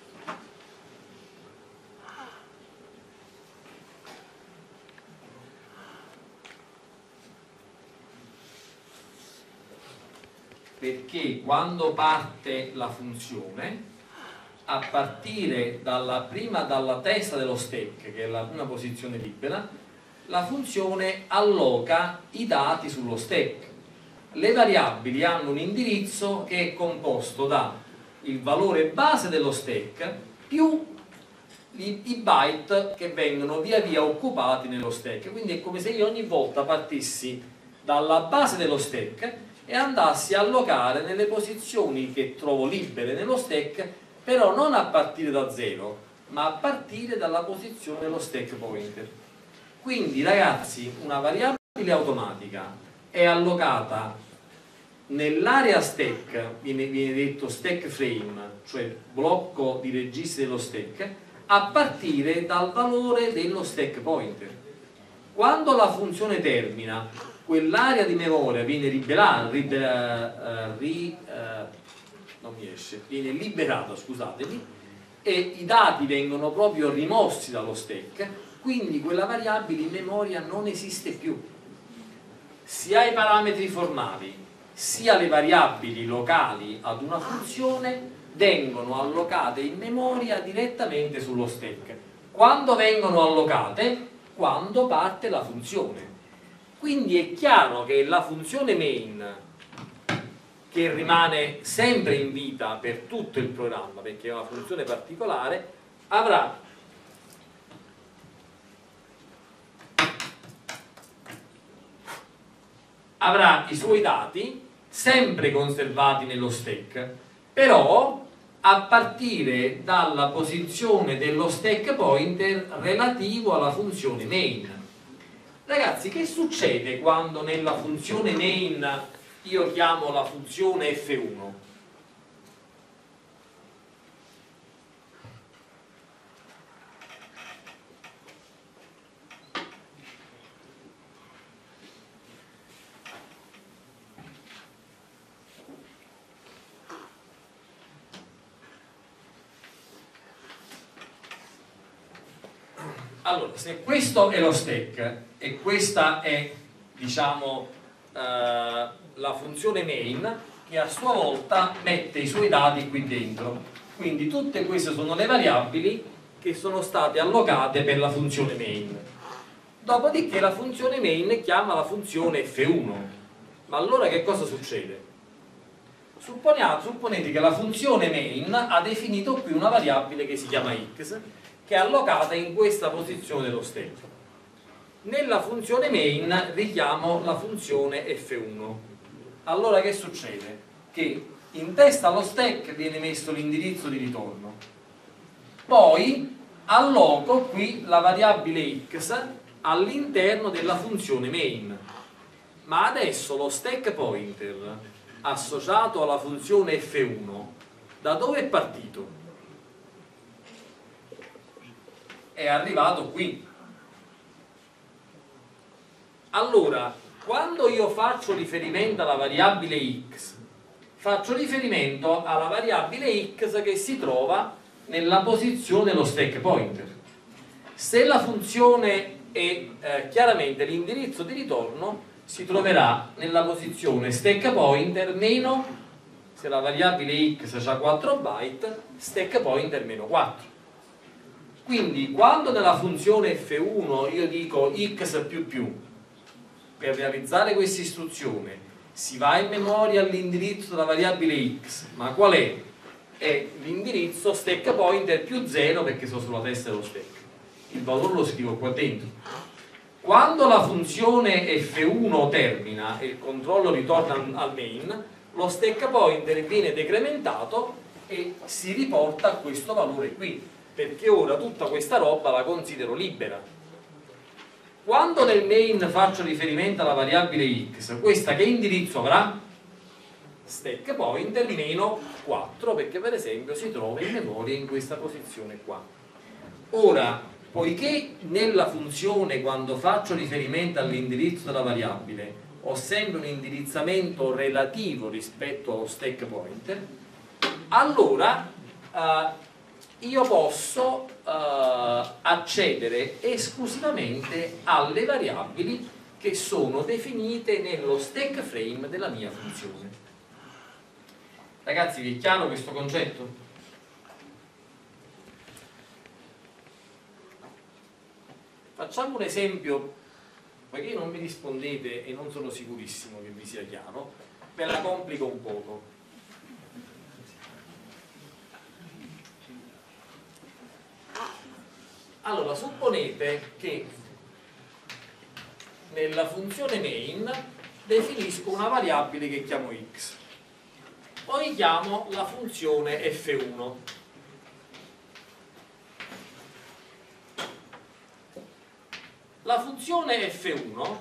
Perché quando parte la funzione, a partire dalla prima dalla testa dello stack, che è la prima posizione libera, la funzione alloca i dati sullo stack. Le variabili hanno un indirizzo che è composto da il valore base dello stack più i, i byte che vengono via via occupati nello stack. Quindi è come se io ogni volta partissi dalla base dello stack e andassi a allocare nelle posizioni che trovo libere nello stack, però non a partire da zero, ma a partire dalla posizione dello stack pointer. Quindi ragazzi, una variabile automatica è allocata nell'area stack, viene, viene detto stack frame, cioè blocco di registri dello stack, a partire dal valore dello stack pointer. Quando la funzione termina, quell'area di memoria viene liberata, libera, uh, ri, uh, non mi esce, viene liberata, scusatemi, e i dati vengono proprio rimossi dallo stack, quindi quella variabile in memoria non esiste più. Sia i parametri formali sia le variabili locali ad una funzione vengono allocate in memoria direttamente sullo stack. Quando vengono allocate? Quando parte la funzione. Quindi è chiaro che la funzione main, che rimane sempre in vita per tutto il programma perché è una funzione particolare, avrà avrà i suoi dati sempre conservati nello stack, però a partire dalla posizione dello stack pointer relativo alla funzione main. Ragazzi, che succede quando nella funzione main io chiamo la funzione F uno? Allora, se questo è lo stack e questa è, diciamo, eh, la funzione main, che a sua volta mette i suoi dati qui dentro, quindi tutte queste sono le variabili che sono state allocate per la funzione main. Dopodiché la funzione main chiama la funzione F uno. Ma allora che cosa succede? Supponiamo, supponete che la funzione main ha definito qui una variabile che si chiama x, che è allocata in questa posizione dello stack. Nella funzione main richiamo la funzione F uno. Allora che succede? Che in testa allo stack viene messo l'indirizzo di ritorno, poi alloco qui la variabile x all'interno della funzione main, ma adesso lo stack pointer associato alla funzione F uno da dove è partito? È arrivato qui. Allora, quando io faccio riferimento alla variabile x, faccio riferimento alla variabile x che si trova nella posizione dello stack pointer. Se la funzione è eh, chiaramente l'indirizzo di ritorno, si troverà nella posizione stack pointer meno, se la variabile x ha quattro byte, stack pointer meno quattro. Quindi quando nella funzione F uno io dico x più più, per realizzare questa istruzione si va in memoria all'indirizzo della variabile x, ma qual è? È l'indirizzo stack pointer più zero, perché sono sulla testa dello stack. Il valore lo scrivo qua dentro. Quando la funzione F uno termina e il controllo ritorna al main, lo stack pointer viene decrementato e si riporta a questo valore qui, perché ora tutta questa roba la considero libera. Quando nel main faccio riferimento alla variabile x, questa che indirizzo avrà? Stack pointer meno quattro, perché per esempio si trova in memoria in questa posizione qua. Ora, poiché nella funzione, quando faccio riferimento all'indirizzo della variabile, ho sempre un indirizzamento relativo rispetto allo stack pointer, allora eh, io posso eh, accedere esclusivamente alle variabili che sono definite nello stack frame della mia funzione. Ragazzi, vi è chiaro questo concetto? Facciamo un esempio, poiché non mi rispondete e non sono sicurissimo che vi sia chiaro, ve la complico un poco. Allora, supponete che nella funzione main definisco una variabile che chiamo x, poi chiamo la funzione F uno. La funzione F uno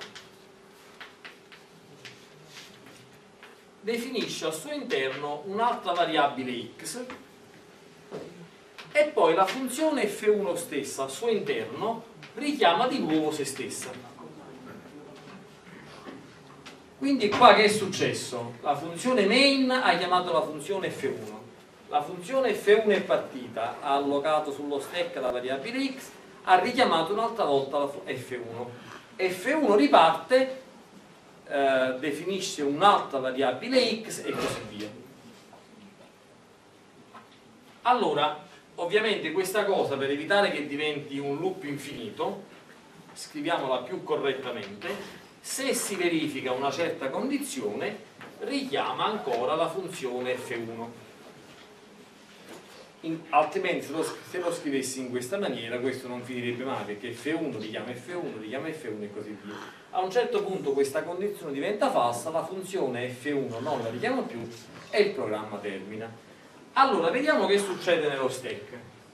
definisce al suo interno un'altra variabile x e poi la funzione F uno stessa al suo interno richiama di nuovo se stessa. Quindi qua che è successo? La funzione main ha chiamato la funzione F uno, la funzione F uno è partita, ha allocato sullo stack la variabile x, ha richiamato un'altra volta la F uno. F uno riparte, eh, definisce un'altra variabile x e così via. Allora, ovviamente questa cosa, per evitare che diventi un loop infinito, scriviamola più correttamente: se si verifica una certa condizione, richiama ancora la funzione F uno. In, altrimenti se lo, se lo scrivessi in questa maniera questo non finirebbe mai, perché F uno richiama F uno, richiama F uno e così via. A un certo punto questa condizione diventa falsa, la funzione F uno non la richiama più e il programma termina. Allora vediamo che succede nello stack.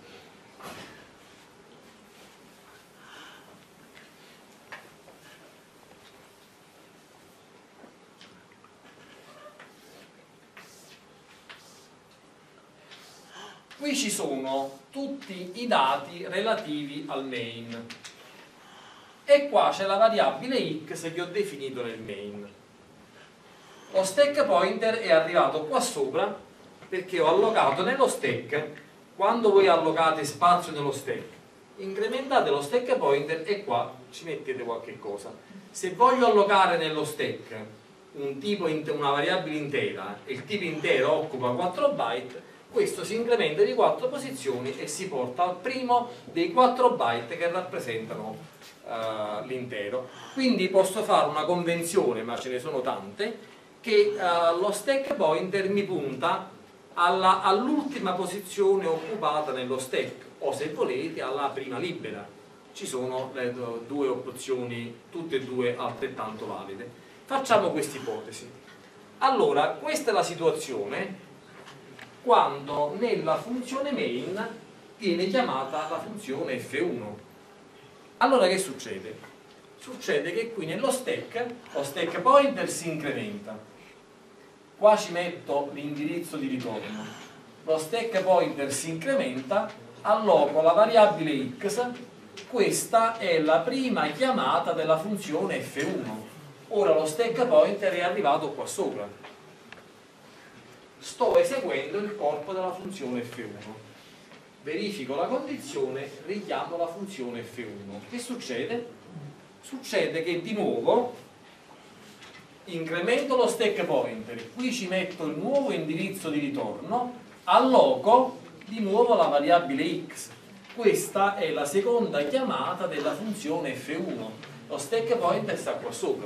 Qui ci sono tutti i dati relativi al main e qua c'è la variabile x che ho definito nel main. Lo stack pointer è arrivato qua sopra perché ho allocato nello stack. Quando voi allocate spazio nello stack, incrementate lo stack pointer e qua ci mettete qualche cosa. Se voglio allocare nello stack un tipo, una variabile intera e il tipo intero occupa quattro byte, questo si incrementa di quattro posizioni e si porta al primo dei quattro byte che rappresentano uh, l'intero. Quindi posso fare una convenzione, ma ce ne sono tante, che uh, lo stack pointer mi punta all'ultima posizione occupata nello stack, o se volete alla prima libera. Ci sono le due opzioni, tutte e due altrettanto valide. Facciamo questa ipotesi. Allora, questa è la situazione quando nella funzione main viene chiamata la funzione F uno. Allora che succede? Succede che qui nello stack lo stack pointer si incrementa, qua ci metto l'indirizzo di ritorno, lo stack pointer si incrementa, alloco la variabile x, questa è la prima chiamata della funzione F uno. Ora lo stack pointer è arrivato qua sopra, sto eseguendo il corpo della funzione F uno, verifico la condizione, richiamo la funzione F uno. Che succede? Succede che di nuovo incremento lo stack pointer, qui ci metto il nuovo indirizzo di ritorno, alloco di nuovo la variabile x. Questa è la seconda chiamata della funzione F uno, lo stack pointer sta qua sopra.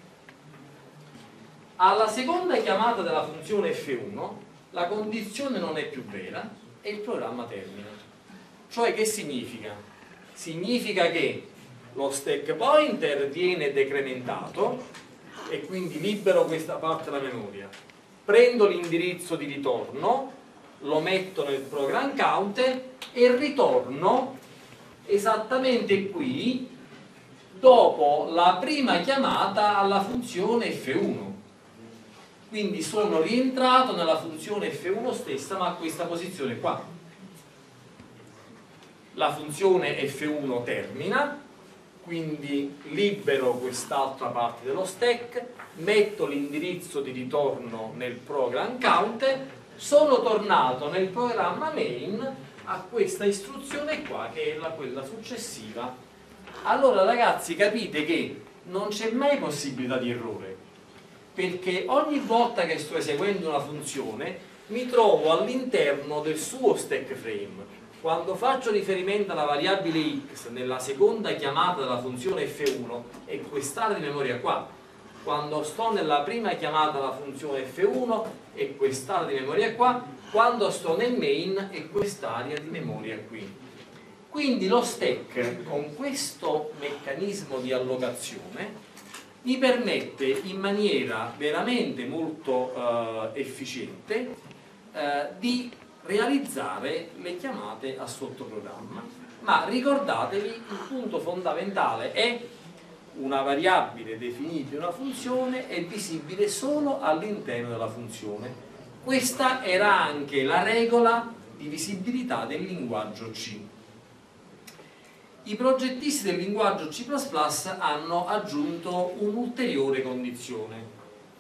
Alla seconda chiamata della funzione F uno la condizione non è più vera e il programma termina. Cioè che significa? Significa che lo stack pointer viene decrementato e quindi libero questa parte della memoria, prendo l'indirizzo di ritorno, lo metto nel program counter e ritorno esattamente qui dopo la prima chiamata alla funzione F uno. Quindi sono rientrato nella funzione F uno stessa, ma a questa posizione qua. La funzione F uno termina, quindi libero quest'altra parte dello stack, metto l'indirizzo di ritorno nel program counter, sono tornato nel programma main a questa istruzione qua che è la, quella successiva. Allora ragazzi, capite che non c'è mai possibilità di errore, perché ogni volta che sto eseguendo una funzione mi trovo all'interno del suo stack frame. Quando faccio riferimento alla variabile x nella seconda chiamata della funzione F uno è quest'area di memoria qua, quando sto nella prima chiamata della funzione F uno è quest'area di memoria qua, quando sto nel main è quest'area di memoria qui. Quindi lo stack con questo meccanismo di allocazione mi permette in maniera veramente molto eh, efficiente eh, di realizzare le chiamate a sottoprogramma. Ma ricordatevi, il punto fondamentale è una variabile definibile, una funzione è visibile solo all'interno della funzione. Questa era anche la regola di visibilità del linguaggio C. I progettisti del linguaggio C plus plus hanno aggiunto un'ulteriore condizione.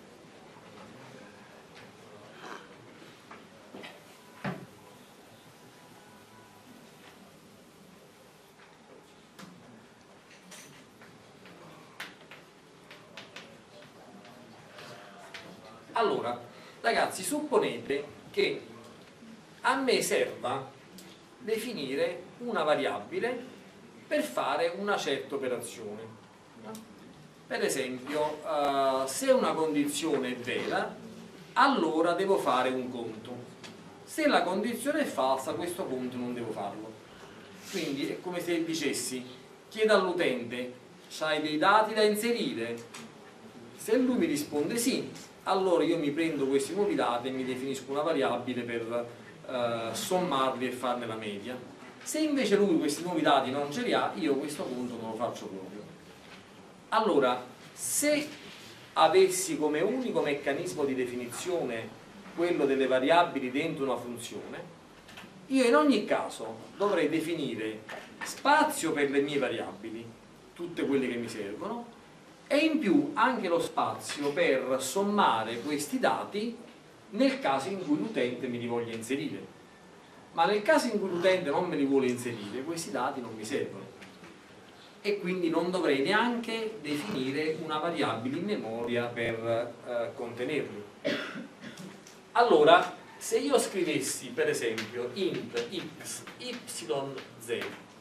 Allora, ragazzi, supponete che a me serva definire una variabile per fare una certa operazione. Per esempio, uh, se una condizione è vera, allora devo fare un conto. Se la condizione è falsa, questo conto non devo farlo. Quindi è come se dicessi, chiedo all'utente, c'hai dei dati da inserire? Se lui mi risponde sì, allora io mi prendo questi nuovi dati e mi definisco una variabile per uh, sommarli e farne la media. Se invece lui questi nuovi dati non ce li ha, io questo conto non lo faccio proprio. Allora, se avessi come unico meccanismo di definizione quello delle variabili dentro una funzione, io in ogni caso dovrei definire spazio per le mie variabili, tutte quelle che mi servono, e in più anche lo spazio per sommare questi dati nel caso in cui l'utente me li voglia inserire. Ma nel caso in cui l'utente non me li vuole inserire, questi dati non mi servono e quindi non dovrei neanche definire una variabile in memoria per eh, contenerli. Allora, se io scrivessi per esempio int x, y, z,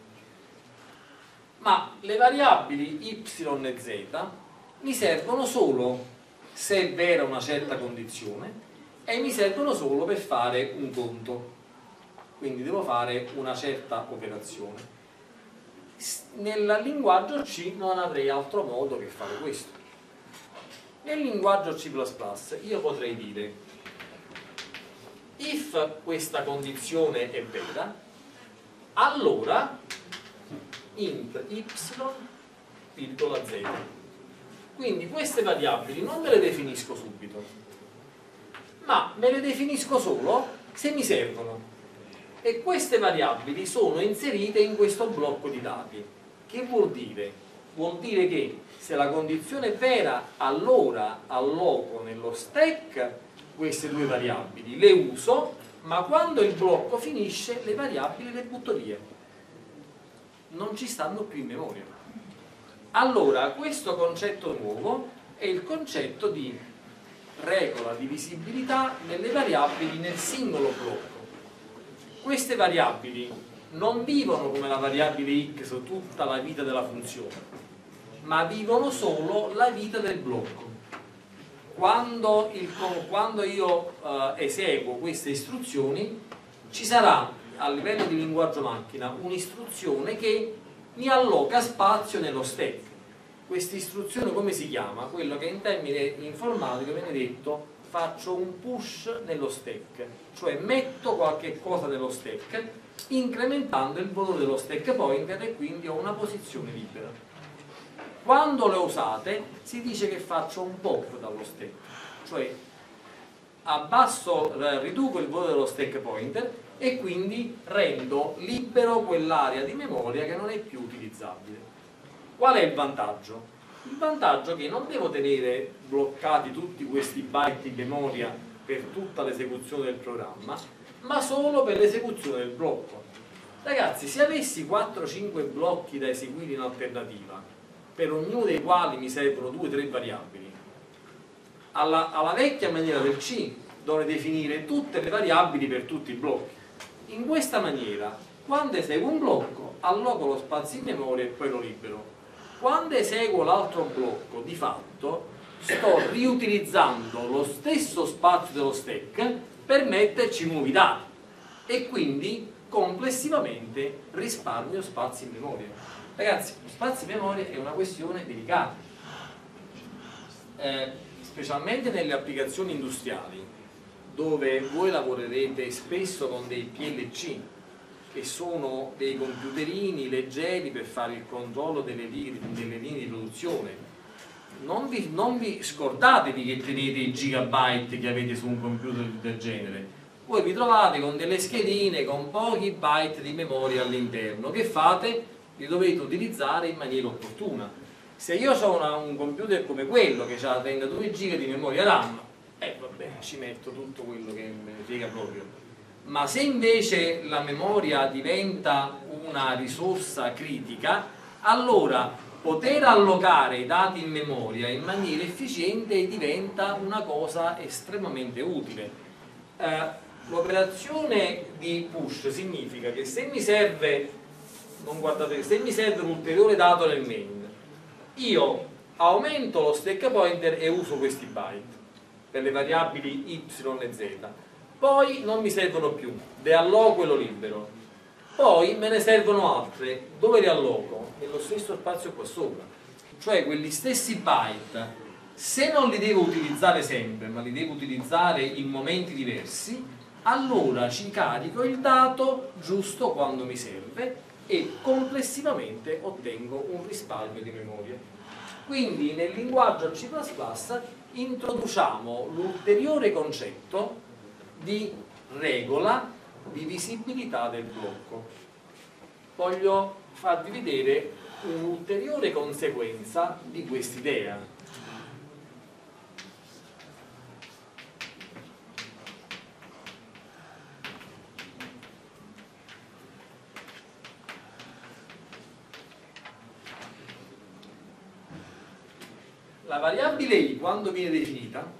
ma le variabili y e z mi servono solo se è vera una certa condizione e mi servono solo per fare un conto. Quindi devo fare una certa operazione. Nel linguaggio C non avrei altro modo che fare questo. Nel linguaggio C plus plus io potrei dire if questa condizione è vera, allora int y virgola z. Quindi queste variabili non me le definisco subito, ma me le definisco solo se mi servono. E queste variabili sono inserite in questo blocco di dati. Che vuol dire? Vuol dire che se la condizione è vera, allora alloco nello stack queste due variabili, le uso, ma quando il blocco finisce le variabili le butto via. Non ci stanno più in memoria. Allora questo concetto nuovo è il concetto di regola di visibilità nelle variabili nel singolo blocco. Queste variabili non vivono come la variabile x tutta la vita della funzione, ma vivono solo la vita del blocco. Quando, il, quando io eh, eseguo queste istruzioni, ci sarà a livello di linguaggio macchina un'istruzione che mi alloca spazio nello stack. Questa istruzione come si chiama? Quello che in termine informatico viene detto faccio un push nello stack, cioè metto qualche cosa nello stack incrementando il valore dello stack pointer e quindi ho una posizione libera. Quando le usate si dice che faccio un pop dallo stack, cioè abbasso, riduco il valore dello stack pointer e quindi rendo libero quell'area di memoria che non è più utilizzabile. Qual è il vantaggio? Il vantaggio è che non devo tenere bloccati tutti questi byte di memoria per tutta l'esecuzione del programma, ma solo per l'esecuzione del blocco. Ragazzi, se avessi quattro cinque blocchi da eseguire in alternativa, per ognuno dei quali mi servono due tre variabili, alla, alla vecchia maniera del C dovrei definire tutte le variabili per tutti i blocchi. In questa maniera, quando eseguo un blocco, alloco lo spazio in memoria e poi lo libero. Quando eseguo l'altro blocco, di fatto, sto riutilizzando lo stesso spazio dello stack per metterci nuovi dati e quindi complessivamente risparmio spazi in memoria. Ragazzi, lo spazio in memoria è una questione delicata, eh, specialmente nelle applicazioni industriali, dove voi lavorerete spesso con dei P L C, che sono dei computerini leggeri per fare il controllo delle linee, delle linee di produzione. Non vi, non vi scordatevi che tenete i gigabyte che avete su un computer del genere. Voi vi trovate con delle schedine con pochi byte di memoria all'interno. Che fate? Li dovete utilizzare in maniera opportuna. Se io ho una, un computer come quello che ha trentadue giga di memoria RAM, eh vabbè, ci metto tutto quello che me ne frega proprio. Ma se invece la memoria diventa una risorsa critica, allora poter allocare i dati in memoria in maniera efficiente diventa una cosa estremamente utile. Eh, l'operazione di push significa che se mi serve, non guardate, se mi serve un ulteriore dato nel main, io aumento lo stack pointer e uso questi byte per le variabili y e z. Poi non mi servono più, le alloco e lo libero. Poi me ne servono altre, dove le alloco? Nello stesso spazio qua sopra. Cioè quegli stessi byte, se non li devo utilizzare sempre, ma li devo utilizzare in momenti diversi, allora ci carico il dato giusto quando mi serve e complessivamente ottengo un risparmio di memoria. Quindi nel linguaggio C plus plus introduciamo l'ulteriore concetto di regola di visibilità del blocco. Voglio farvi vedere un'ulteriore conseguenza di quest'idea. La variabile i, quando viene definita,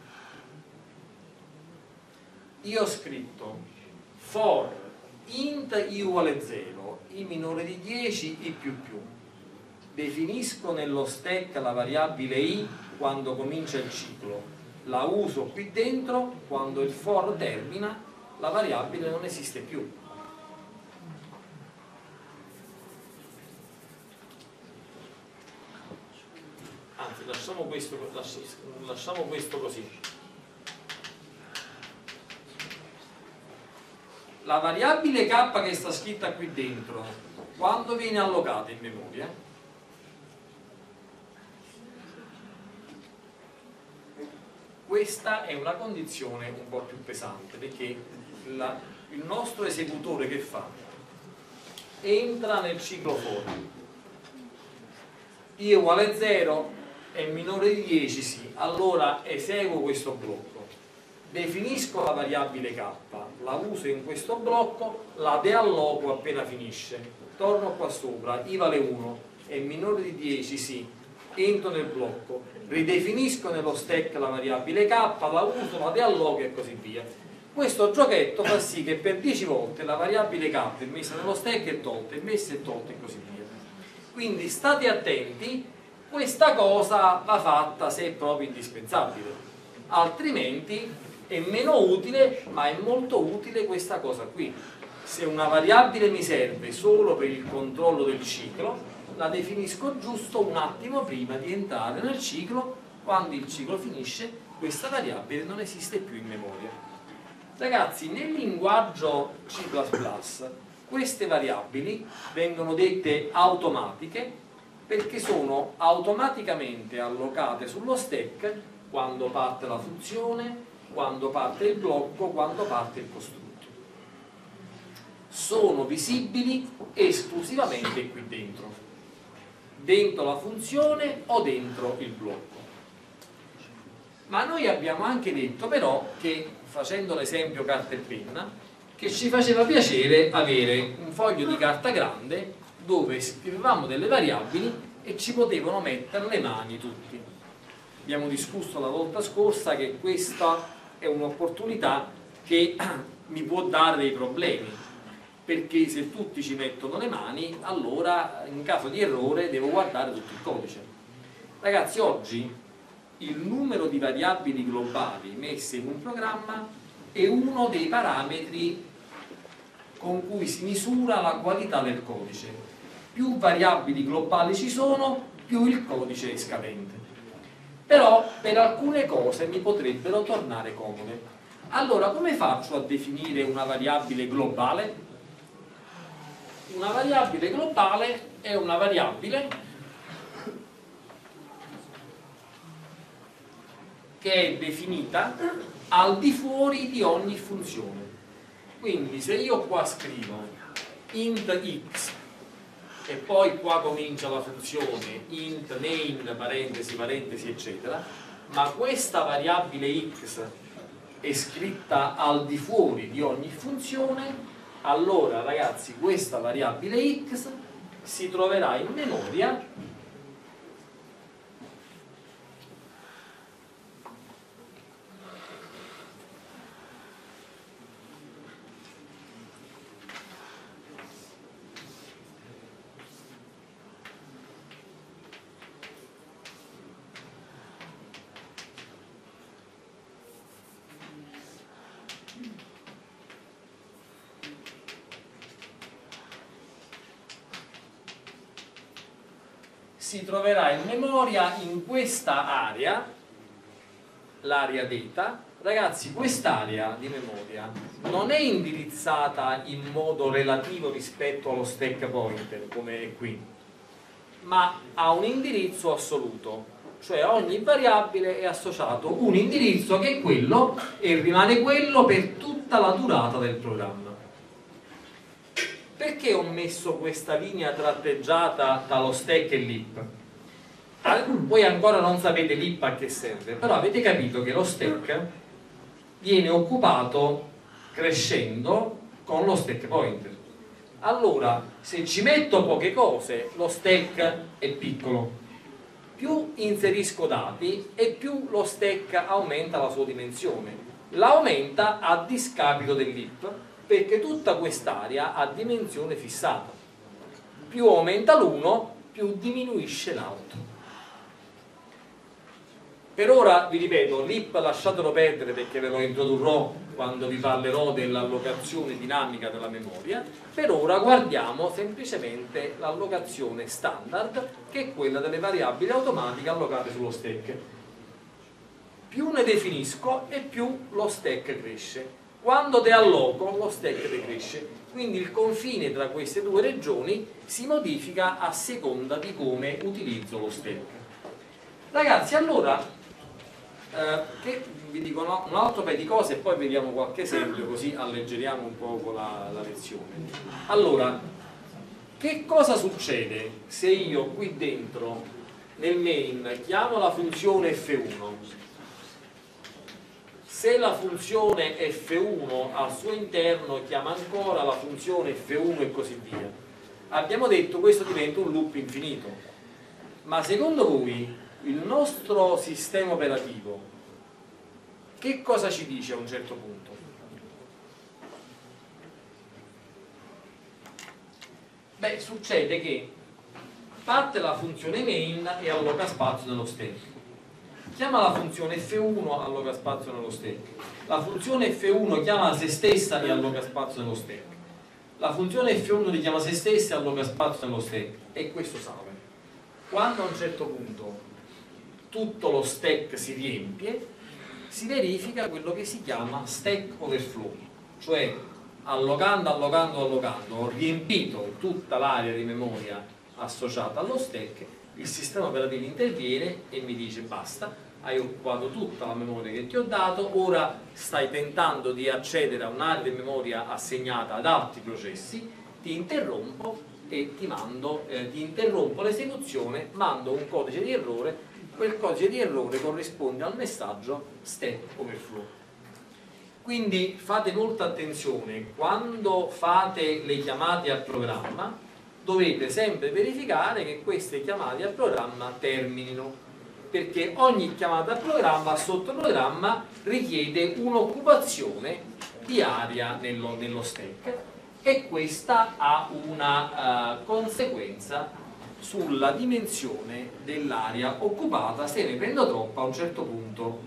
io ho scritto for int i uguale zero, i minore di dieci, i più più. Definisco nello stack la variabile i quando comincia il ciclo, la uso qui dentro, quando il for termina la variabile non esiste più. Anzi, lasciamo questo, lasciamo questo così. la variabile K che sta scritta qui dentro, quando viene allocata in memoria? Questa è una condizione un po' più pesante, perché la, il nostro esecutore che fa? Entra nel ciclo for, i uguale zero è minore di dieci, sì, allora eseguo questo blocco, definisco la variabile K, la uso in questo blocco, la dealloco appena finisce, torno qua sopra, i vale uno è minore di dieci, sì, entro nel blocco, ridefinisco nello stack la variabile K, la uso, la dealloco e così via. Questo giochetto fa sì che per dieci volte la variabile K è messa nello stack e tolta, è messa e tolta e così via. Quindi state attenti, questa cosa va fatta se è proprio indispensabile, altrimenti è meno utile, ma è molto utile questa cosa qui. Se una variabile mi serve solo per il controllo del ciclo, la definisco giusto un attimo prima di entrare nel ciclo. Quando il ciclo finisce, questa variabile non esiste più in memoria. Ragazzi, nel linguaggio C plus plus queste variabili vengono dette automatiche perché sono automaticamente allocate sullo stack quando parte la funzione, quando parte il blocco, quando parte il costrutto. Sono visibili esclusivamente qui dentro, dentro la funzione o dentro il blocco. Ma noi abbiamo anche detto però che, facendo l'esempio carta e penna, che ci faceva piacere avere un foglio di carta grande dove scrivevamo delle variabili e ci potevano mettere le mani tutti. Abbiamo discusso la volta scorsa che questa è un'opportunità che mi può dare dei problemi, perché se tutti ci mettono le mani, allora in caso di errore devo guardare tutto il codice. Ragazzi, oggi il numero di variabili globali messe in un programma è uno dei parametri con cui si misura la qualità del codice. Più variabili globali ci sono, più il codice è scadente. Però per alcune cose mi potrebbero tornare comode. Allora, come faccio a definire una variabile globale? Una variabile globale è una variabile che è definita al di fuori di ogni funzione. Quindi se io qua scrivo int x e poi qua comincia la funzione int name, parentesi, parentesi, eccetera, ma questa variabile x è scritta al di fuori di ogni funzione, allora ragazzi questa variabile x si troverà in memoria si troverà in memoria in questa area, l'area data. Ragazzi, quest'area di memoria non è indirizzata in modo relativo rispetto allo stack pointer come è qui, ma ha un indirizzo assoluto, cioè ogni variabile è associato un indirizzo che è quello e rimane quello per tutta la durata del programma. Perché ho messo questa linea tratteggiata dallo stack e l'heap? Voi ancora non sapete l'heap a che serve, però avete capito che lo stack viene occupato crescendo con lo stack pointer. Allora, se ci metto poche cose, lo stack è piccolo. Più inserisco dati e più lo stack aumenta la sua dimensione. La aumenta a discapito dell'heap, perché tutta quest'area ha dimensione fissata. Più aumenta l'uno, più diminuisce l'altro. Per ora vi ripeto, l'heap lasciatelo perdere perché ve lo introdurrò quando vi parlerò dell'allocazione dinamica della memoria. Per ora guardiamo semplicemente l'allocazione standard, che è quella delle variabili automatiche allocate sullo stack. Più ne definisco e più lo stack cresce. Quando dealloco lo stack decresce, quindi il confine tra queste due regioni si modifica a seconda di come utilizzo lo stack. Ragazzi, allora eh, che vi dico no, un altro paio di cose e poi vediamo qualche esempio, così alleggeriamo un po' la, la lezione. Allora, che cosa succede se io qui dentro nel main chiamo la funzione F uno? Se la funzione F uno al suo interno chiama ancora la funzione F uno e così via. Abbiamo detto che questo diventa un loop infinito. Ma secondo voi il nostro sistema operativo che cosa ci dice a un certo punto? Beh, succede che parte la funzione main e alloca spazio nello stack. Chiama la funzione F uno, alloca spazio nello stack. La funzione F uno chiama se stessa e alloca spazio nello stack. La funzione F uno richiama se stessa e alloca spazio nello stack. E questo sale. Quando a un certo punto tutto lo stack si riempie, si verifica quello che si chiama stack overflow. Cioè, allocando, allocando, allocando, ho riempito tutta l'area di memoria associata allo stack, il sistema operativo interviene e mi dice basta, hai occupato tutta la memoria che ti ho dato, ora stai tentando di accedere a un'area di memoria assegnata ad altri processi, ti interrompo e ti mando, eh, ti interrompo l'esecuzione, mando un codice di errore, quel codice di errore corrisponde al messaggio stack overflow. Quindi fate molta attenzione, quando fate le chiamate al programma dovete sempre verificare che queste chiamate al programma terminino, perché ogni chiamata al programma, sottoprogramma, richiede un'occupazione di area nello, nello stack e questa ha una uh, conseguenza sulla dimensione dell'area occupata. Se ne prendo troppa a un certo punto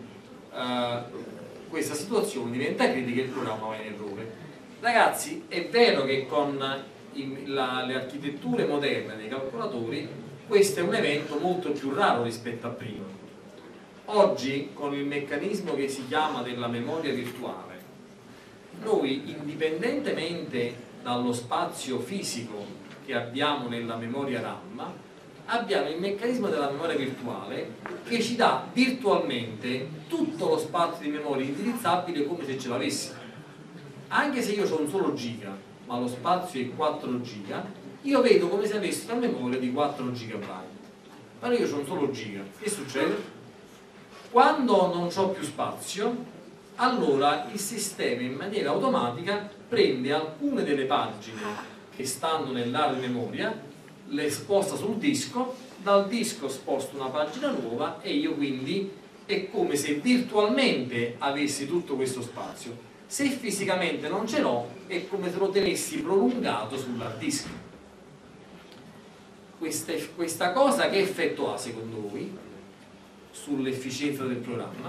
uh, questa situazione diventa critica e il programma va in errore. Ragazzi, è vero che con In la, le architetture moderne dei calcolatori questo è un evento molto più raro rispetto a prima. Oggi con il meccanismo che si chiama della memoria virtuale noi, indipendentemente dallo spazio fisico che abbiamo nella memoria RAM, abbiamo il meccanismo della memoria virtuale che ci dà virtualmente tutto lo spazio di memoria indirizzabile come se ce l'avessimo. Anche se io ho un solo giga ma lo spazio è quattro giga, io vedo come se avessi una memoria di quattro giga. Però io ho un solo giga. Che succede? Quando non ho più spazio, allora il sistema in maniera automatica prende alcune delle pagine che stanno nell'area di memoria, le sposta sul disco, dal disco sposto una pagina nuova e io quindi è come se virtualmente avessi tutto questo spazio. Se fisicamente non ce l'ho, è come se lo tenessi prolungato sull'hard disk. Questa, questa cosa che effetto ha secondo voi sull'efficienza del programma?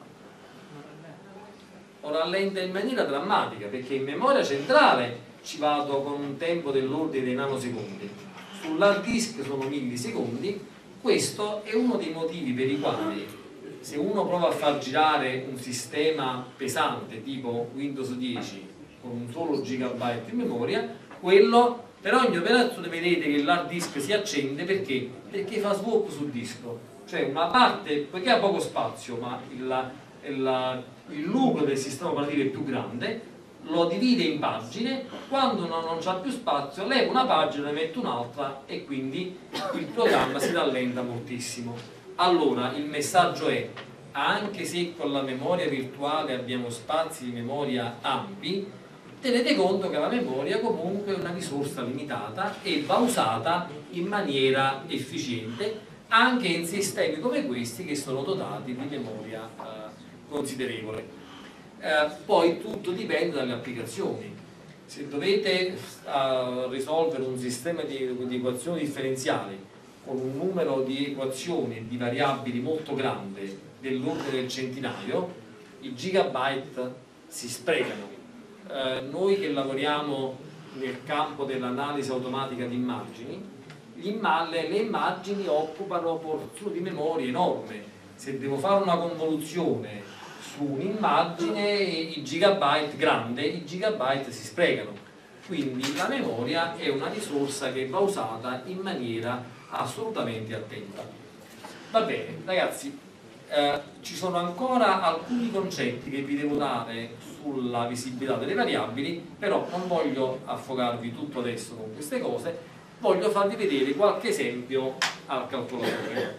O rallenta in maniera drammatica, perché in memoria centrale ci vado con un tempo dell'ordine dei nanosecondi, sull'hard disk sono millisecondi. Questo è uno dei motivi per i quali se uno prova a far girare un sistema pesante tipo Windows dieci con un solo gigabyte di memoria, quello per ogni operazione vedete che l'hard disk si accende perché? Perché fa swap sul disco, cioè una parte, poiché ha poco spazio ma il, il, il loop del sistema operativo è più grande, lo divide in pagine, quando non, non c'ha più spazio leva una pagina, ne mette un'altra e quindi il programma si rallenta moltissimo. Allora il messaggio è: anche se con la memoria virtuale abbiamo spazi di memoria ampi, tenete conto che la memoria comunque è una risorsa limitata e va usata in maniera efficiente anche in sistemi come questi che sono dotati di memoria eh, considerevole. Eh, poi tutto dipende dalle applicazioni. Se dovete eh, risolvere un sistema di, di equazioni differenziali con un numero di equazioni e di variabili molto grande dell'ordine del centinaio, i gigabyte si sprecano. Eh, noi che lavoriamo nel campo dell'analisi automatica di immagini, le, le immagini occupano porzioni di memoria enorme. Se devo fare una convoluzione su un'immagine i gigabyte grande, i gigabyte si sprecano, quindi la memoria è una risorsa che va usata in maniera assolutamente attenta. Va bene ragazzi, eh, ci sono ancora alcuni concetti che vi devo dare sulla visibilità delle variabili, però non voglio affogarvi tutto adesso con queste cose, voglio farvi vedere qualche esempio al calcolatore.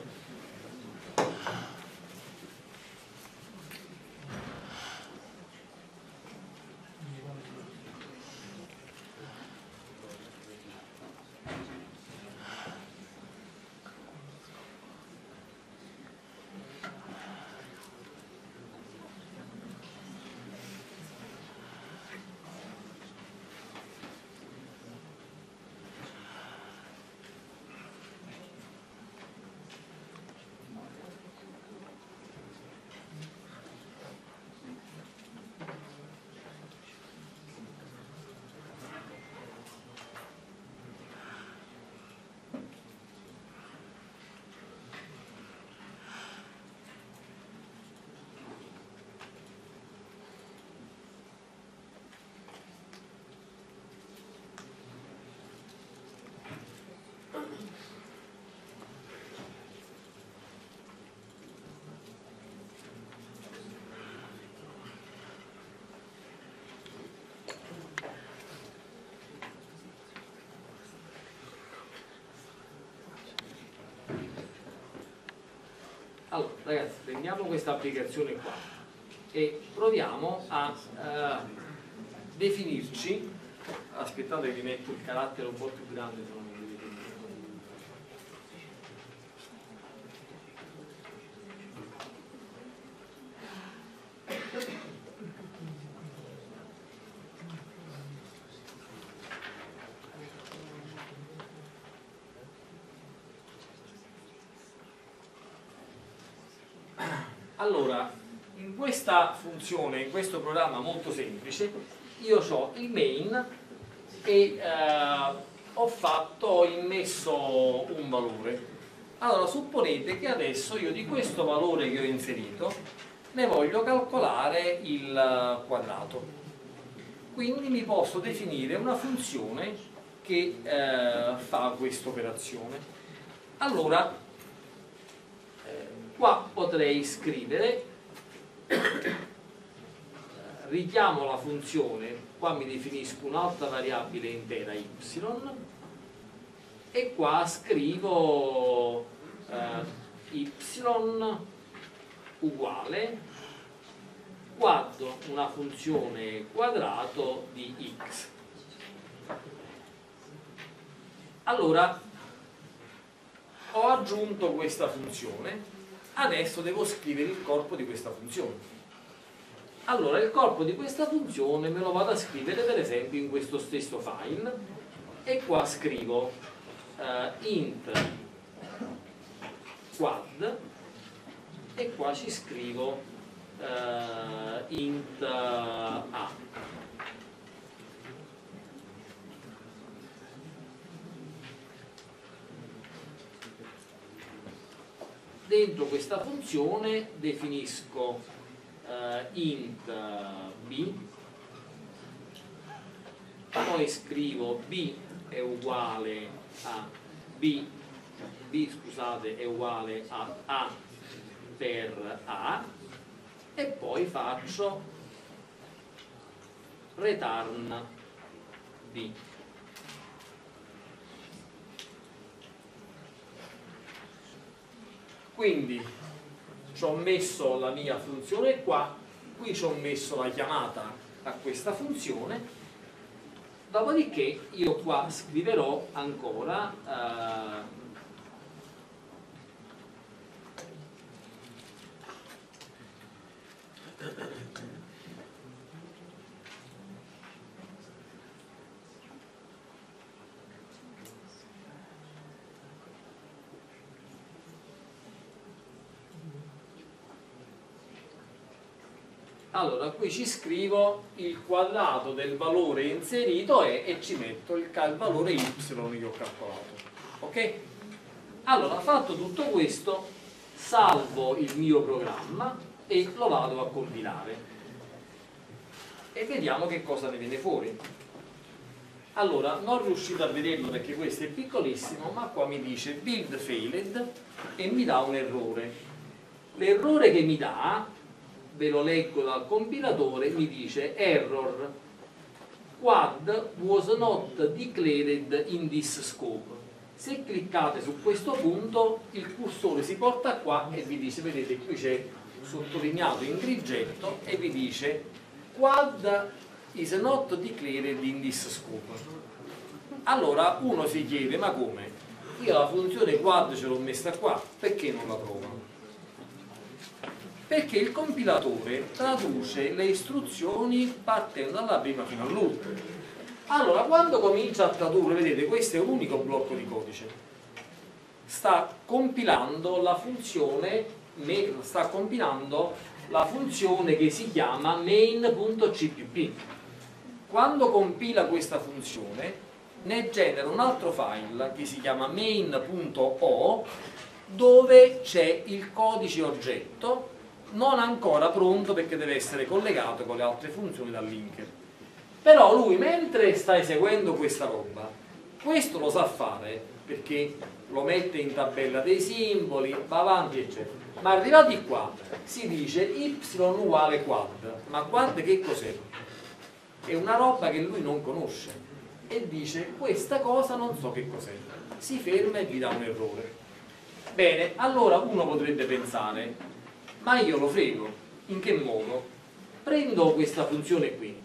Allora ragazzi, prendiamo questa applicazione qua e proviamo a eh, definirci. Aspettate che vi metto il carattere un po' più grande, se non mi vedete. Allora, in questa funzione, in questo programma molto semplice, io ho il main e eh, ho fatto, ho immesso un valore. Allora, supponete che adesso io di questo valore che ho inserito ne voglio calcolare il quadrato. Quindi mi posso definire una funzione che eh, fa questa operazione. Allora, qua potrei scrivere, richiamo la funzione, qua mi definisco un'altra variabile intera y e qua scrivo eh, y uguale quadro una funzione quadrato di x. Allora ho aggiunto questa funzione. Adesso devo scrivere il corpo di questa funzione. Allora il corpo di questa funzione me lo vado a scrivere per esempio in questo stesso file e qua scrivo eh, int quad e qua ci scrivo eh, int a. Dentro questa funzione definisco eh, int b, poi scrivo b è uguale a b, b scusate è uguale a a per a e poi faccio return b. Quindi ci ho messo la mia funzione qua, qui ci ho messo la chiamata a questa funzione, dopodiché io qua scriverò ancora eh, allora qui ci scrivo il quadrato del valore inserito e, e ci metto il, il valore y che ho calcolato. Ok? Allora, fatto tutto questo, salvo il mio programma e lo vado a compilare e vediamo che cosa ne viene fuori. Allora, non riuscito a vederlo perché questo è piccolissimo, ma qua mi dice build failed e mi dà un errore. L'errore che mi dà, ve lo leggo dal compilatore, mi dice error quad was not declared in this scope. Se cliccate su questo punto il cursore si porta qua e vi dice, vedete qui c'è sottolineato in grigetto e vi dice quad is not declared in this scope. Allora uno si chiede, ma come? Io la funzione quad ce l'ho messa qua, perché non la trovo? Perché il compilatore traduce le istruzioni partendo dalla prima fino all'ultima. Allora, quando comincia a tradurre, vedete, questo è un unico blocco di codice. Sta compilando la funzione, sta compilando la funzione che si chiama main.cpp. Quando compila questa funzione, ne genera un altro file che si chiama main.o, dove c'è il codice oggetto non ancora pronto perché deve essere collegato con le altre funzioni dal linker. Però lui, mentre sta eseguendo questa roba, questo lo sa fare perché lo mette in tabella dei simboli, va avanti eccetera. Ma arrivati qua si dice y uguale quad. Ma quad che cos'è? È una roba che lui non conosce e dice questa cosa non so che cos'è. Si ferma e vi dà un errore. Bene, allora uno potrebbe pensare, ma io lo frego, in che modo? Prendo questa funzione qui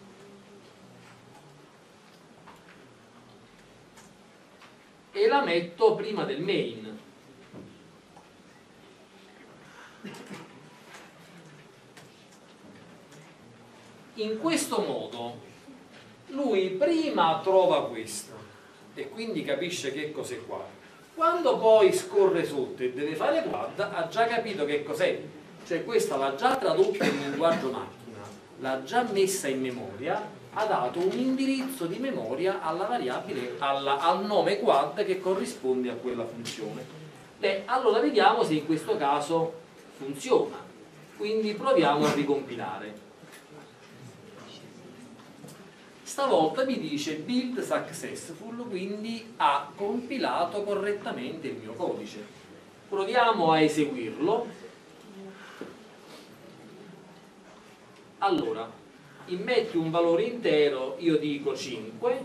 e la metto prima del main. In questo modo lui prima trova questo e quindi capisce che cos'è qua. Quando poi scorre sotto e deve fare quad, ha già capito che cos'è. Cioè questa l'ha già tradotta in linguaggio macchina, l'ha già messa in memoria, ha dato un indirizzo di memoria alla variabile, alla, al nome quad che corrisponde a quella funzione. Beh, allora vediamo se in questo caso funziona. Quindi proviamo a ricompilare. Stavolta mi dice build successful, quindi ha compilato correttamente il mio codice. Proviamo a eseguirlo. Allora, immetti un valore intero, io dico cinque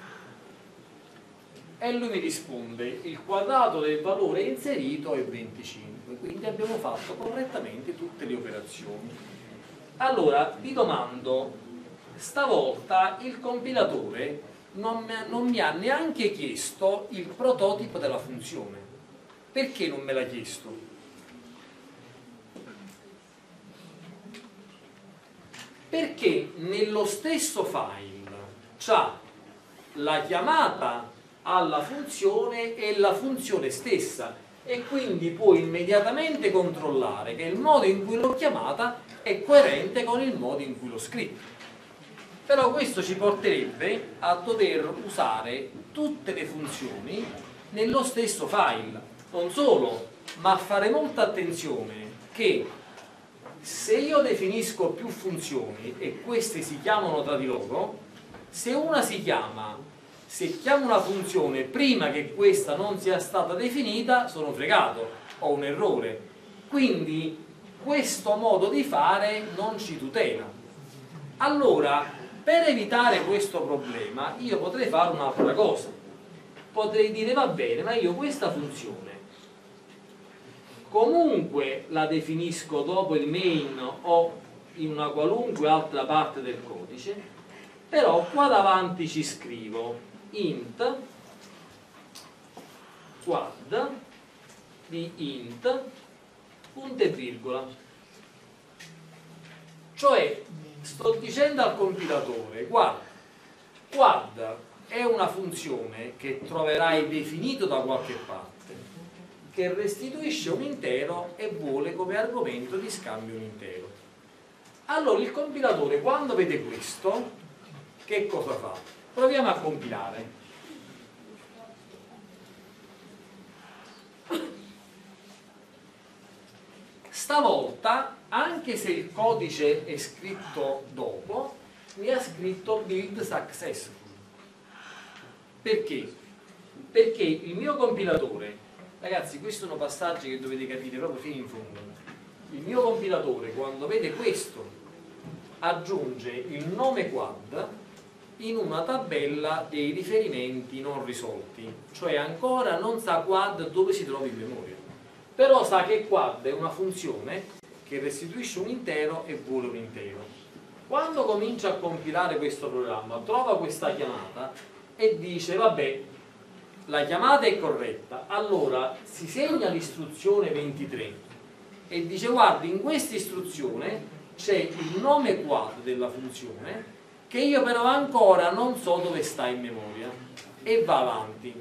e lui mi risponde il quadrato del valore inserito è venticinque, quindi abbiamo fatto correttamente tutte le operazioni. Allora vi domando, stavolta il compilatore non, non mi ha neanche chiesto il prototipo della funzione. Perché non me l'ha chiesto? Perché nello stesso file c'ha la chiamata alla funzione e la funzione stessa e quindi può immediatamente controllare che il modo in cui l'ho chiamata è coerente con il modo in cui l'ho scritto. Però questo ci porterebbe a dover usare tutte le funzioni nello stesso file. Non solo, ma a fare molta attenzione che se io definisco più funzioni e queste si chiamano tra di loro, se una si chiama, se chiamo una funzione prima che questa non sia stata definita, sono fregato, ho un errore. Quindi questo modo di fare non ci tutela. Allora, per evitare questo problema, io potrei fare un'altra cosa. Potrei dire, va bene, ma io questa funzione comunque la definisco dopo il main o in una qualunque altra parte del codice, però qua davanti ci scrivo int quad di int punto e virgola. Cioè sto dicendo al compilatore, guarda, quad è una funzione che troverai definito da qualche parte, che restituisce un intero e vuole come argomento di scambio un intero. Allora il compilatore quando vede questo, che cosa fa? Proviamo a compilare. stavolta, anche se il codice è scritto dopo, mi ha scritto build successful. Perché? Perché il mio compilatore, ragazzi, questi sono passaggi che dovete capire proprio fino in fondo. Il mio compilatore, quando vede questo, aggiunge il nome quad in una tabella dei riferimenti non risolti, cioè ancora non sa quad dove si trova in memoria, però sa che quad è una funzione che restituisce un intero e vuole un intero. Quando comincia a compilare questo programma, trova questa chiamata e dice vabbè, la chiamata è corretta, allora si segna l'istruzione ventitré e dice guardi, in questa istruzione c'è il nome quad della funzione che io però ancora non so dove sta in memoria, e va avanti.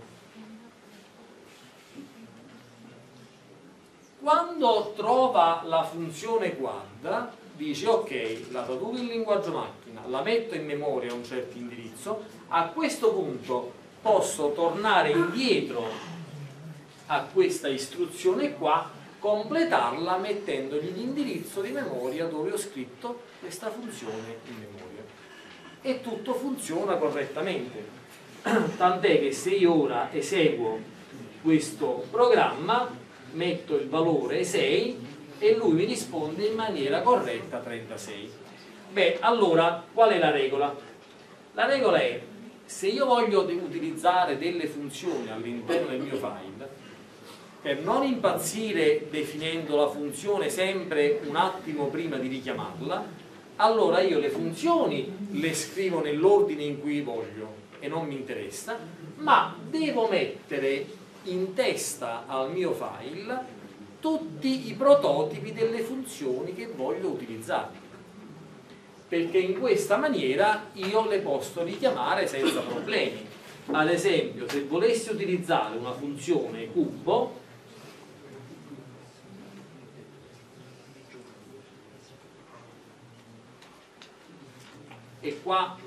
Quando trova la funzione quad dice ok, la traduco in linguaggio macchina, la metto in memoria a un certo indirizzo, a questo punto posso tornare indietro a questa istruzione qua, completarla mettendogli l'indirizzo di memoria dove ho scritto questa funzione in memoria, e tutto funziona correttamente. Tant'è che se io ora eseguo questo programma, metto il valore sei e lui mi risponde in maniera corretta trentasei. Beh, allora qual è la regola? La regola è: se io voglio utilizzare delle funzioni all'interno del mio file, per non impazzire definendo la funzione sempre un attimo prima di richiamarla, allora io le funzioni le scrivo nell'ordine in cui voglio e non mi interessa, ma devo mettere in testa al mio file tutti i prototipi delle funzioni che voglio utilizzare, perché in questa maniera io le posso richiamare senza problemi. Ad esempio, se volessi utilizzare una funzione cubo, e qua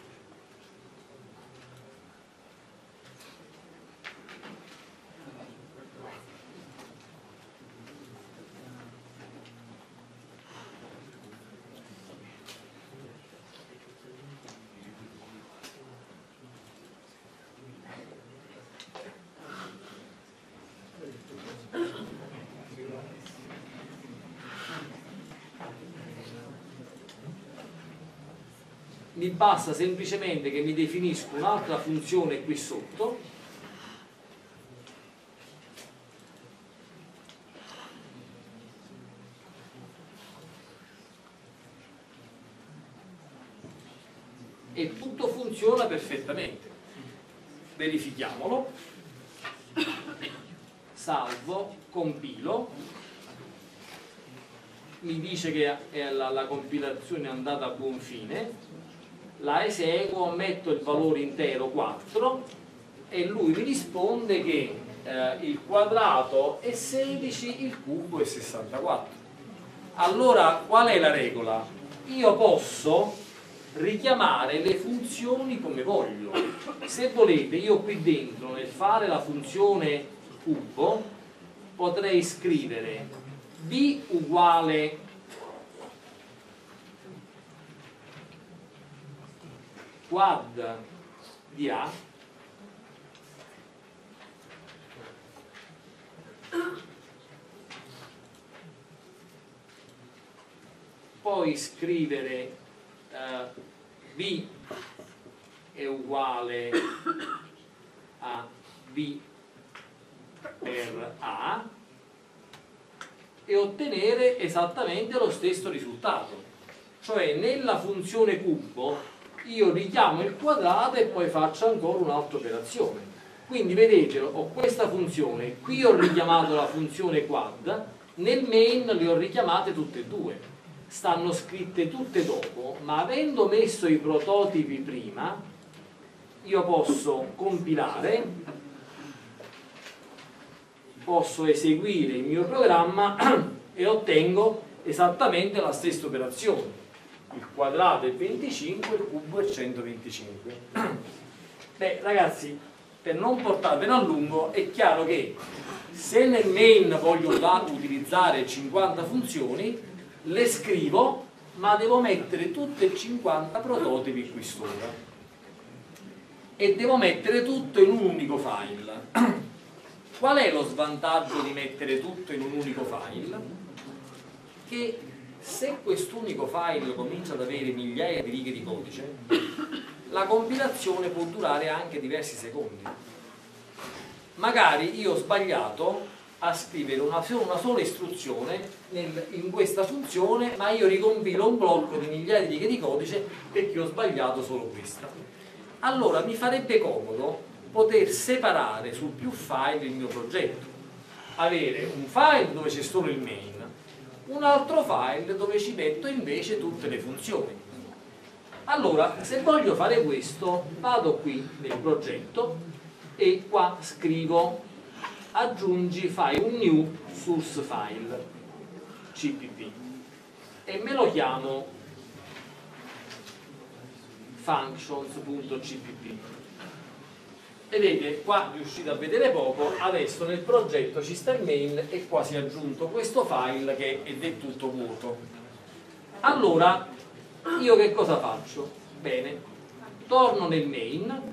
mi basta semplicemente che mi definisco un'altra funzione qui sotto, e tutto funziona perfettamente. Verifichiamolo, salvo, compilo, mi dice che la, la compilazione è andata a buon fine, la eseguo, metto il valore intero quattro e lui mi risponde che eh, il quadrato è sedici, il cubo è sessantaquattro. Allora qual è la regola? Io posso richiamare le funzioni come voglio. Se volete, io qui dentro, nel fare la funzione cubo, potrei scrivere b uguale quad di A poi scrivere eh, B è uguale a B per A e ottenere esattamente lo stesso risultato. Cioè nella funzione cubo io richiamo il quadrato e poi faccio ancora un'altra operazione. Quindi vedete, ho questa funzione, qui ho richiamato la funzione quad, nel main le ho richiamate tutte e due, stanno scritte tutte dopo, ma avendo messo i prototipi prima io posso compilare, posso eseguire il mio programma e ottengo esattamente la stessa operazione. Il quadrato è venticinque, il cubo è centoventicinque. Beh ragazzi, per non portarvene a lungo, è chiaro che se nel main voglio utilizzare cinquanta funzioni, le scrivo, ma devo mettere tutte e cinquanta prototipi qui sopra e devo mettere tutto in un unico file. Qual è lo svantaggio di mettere tutto in un unico file? Che se quest'unico file comincia ad avere migliaia di righe di codice, la compilazione può durare anche diversi secondi. Magari io ho sbagliato a scrivere una, una sola istruzione nel, in questa funzione, ma io ricompilo un blocco di migliaia di righe di codice perché ho sbagliato solo questa. Allora mi farebbe comodo poter separare su più file il mio progetto, avere un file dove c'è solo il main, un altro file dove ci metto invece tutte le funzioni. Allora, se voglio fare questo, vado qui nel progetto e qua scrivo aggiungi file un new source file C P P e me lo chiamo functions.cpp. Vedete, qua riuscite a vedere poco, adesso nel progetto ci sta il main e qua si è aggiunto questo file che è del tutto vuoto. Allora, io che cosa faccio? Bene, torno nel main,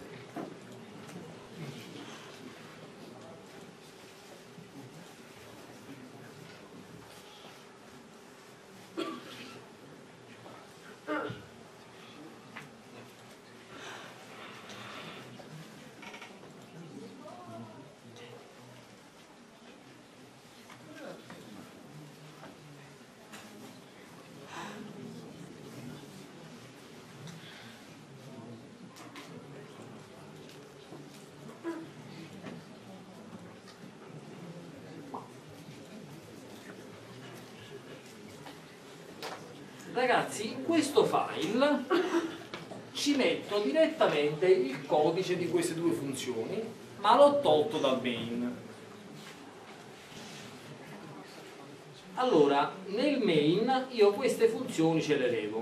ragazzi, in questo file ci metto direttamente il codice di queste due funzioni, ma l'ho tolto dal main. Allora, nel main io queste funzioni ce le levo.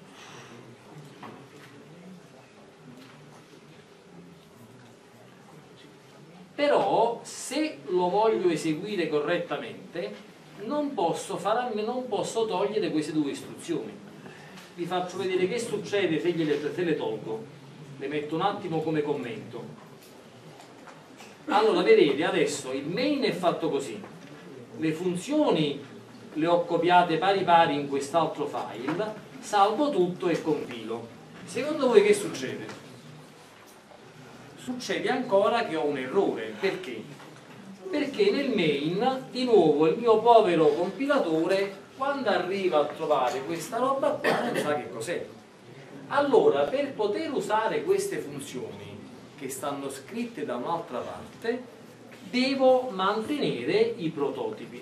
Però, se lo voglio eseguire correttamente, non posso, far, non posso togliere queste due istruzioni. Vi faccio vedere che succede se, gliele, se le tolgo. Le metto un attimo come commento. Allora, vedete, adesso il main è fatto così. Le funzioni le ho copiate pari pari in quest'altro file, salvo tutto e compilo. Secondo voi che succede? Succede ancora che ho un errore. Perché? Perché nel main, di nuovo, il mio povero compilatore, quando arriva a trovare questa roba qua, non sa che cos'è. Allora, per poter usare queste funzioni, che stanno scritte da un'altra parte, devo mantenere i prototipi.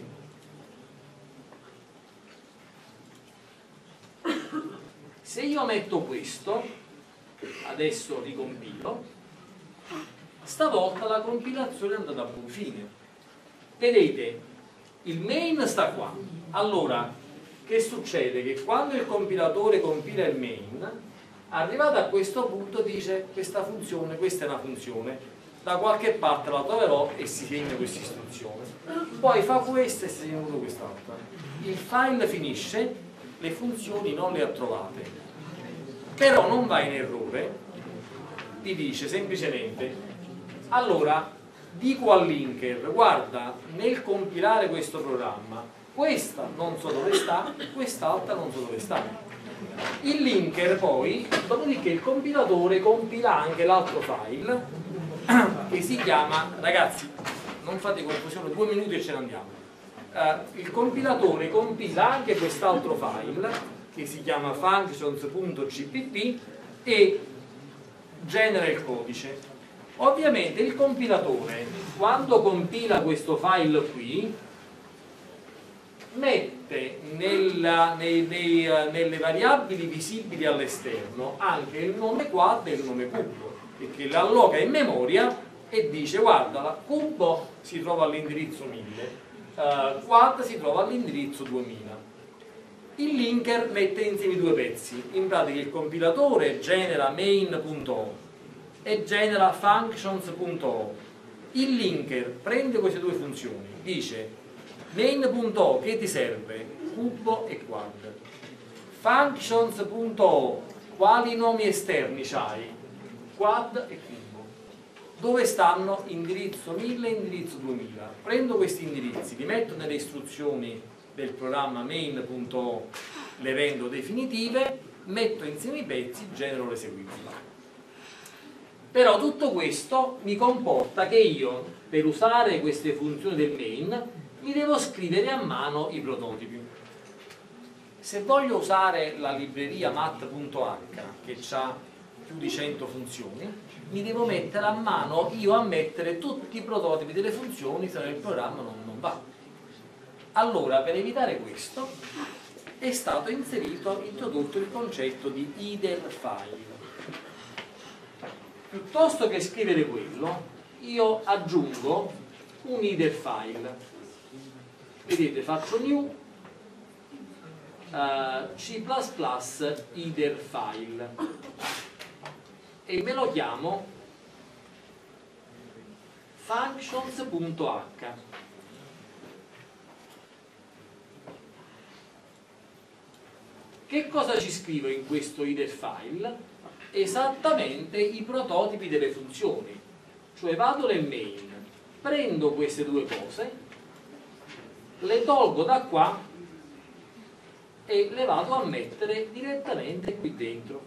Se io metto questo, adesso ricompilo, stavolta la compilazione è andata a buon fine. Vedete, il main sta qua. Allora, che succede? Che quando il compilatore compila il main, arrivato a questo punto dice questa funzione, questa è una funzione, da qualche parte la troverò e si segna questa istruzione. Poi fa questa e si segna quest'altra. Il file finisce, le funzioni non le ha trovate. Però non va in errore, ti dice semplicemente allora dico al linker guarda, nel compilare questo programma questa non so dove sta, quest'altra non so dove sta. Il linker poi, dopodiché il compilatore compila anche l'altro file che si chiama, ragazzi non fate confusione, due minuti e ce ne andiamo. Uh, il compilatore compila anche quest'altro file che si chiama functions.cpp e genera il codice. Ovviamente il compilatore, quando compila questo file qui, mette nella, nei, nei, nelle variabili visibili all'esterno anche il nome quad e il nome cubo, perché le alloca in memoria e dice guarda, la cubo si trova all'indirizzo mille, uh, quad si trova all'indirizzo duemila. Il linker mette insieme i due pezzi, in pratica il compilatore genera main.o e genera functions.o. Il linker prende queste due funzioni, dice main.o che ti serve? Cubo e quad. Functions.o quali nomi esterni c'hai? Quad e cubo. Dove stanno? Indirizzo mille e indirizzo duemila. Prendo questi indirizzi, li metto nelle istruzioni del programma main.o, le rendo definitive, metto insieme i pezzi, genero l'eseguibile. Però tutto questo mi comporta che io, per usare queste funzioni del main, mi devo scrivere a mano i prototipi. Se voglio usare la libreria mat.h, che ha più di cento funzioni, mi devo mettere a mano io a mettere tutti i prototipi delle funzioni, se no il programma non, non va. Allora, per evitare questo, è stato inserito, introdotto il concetto di header file. Piuttosto che scrivere quello, io aggiungo un header file. Vedete, faccio new uh, C plus plus header file e me lo chiamo functions.h. Che cosa ci scrivo in questo header file? Esattamente i prototipi delle funzioni. Cioè vado nel main, prendo queste due cose, le tolgo da qua e le vado a mettere direttamente qui dentro.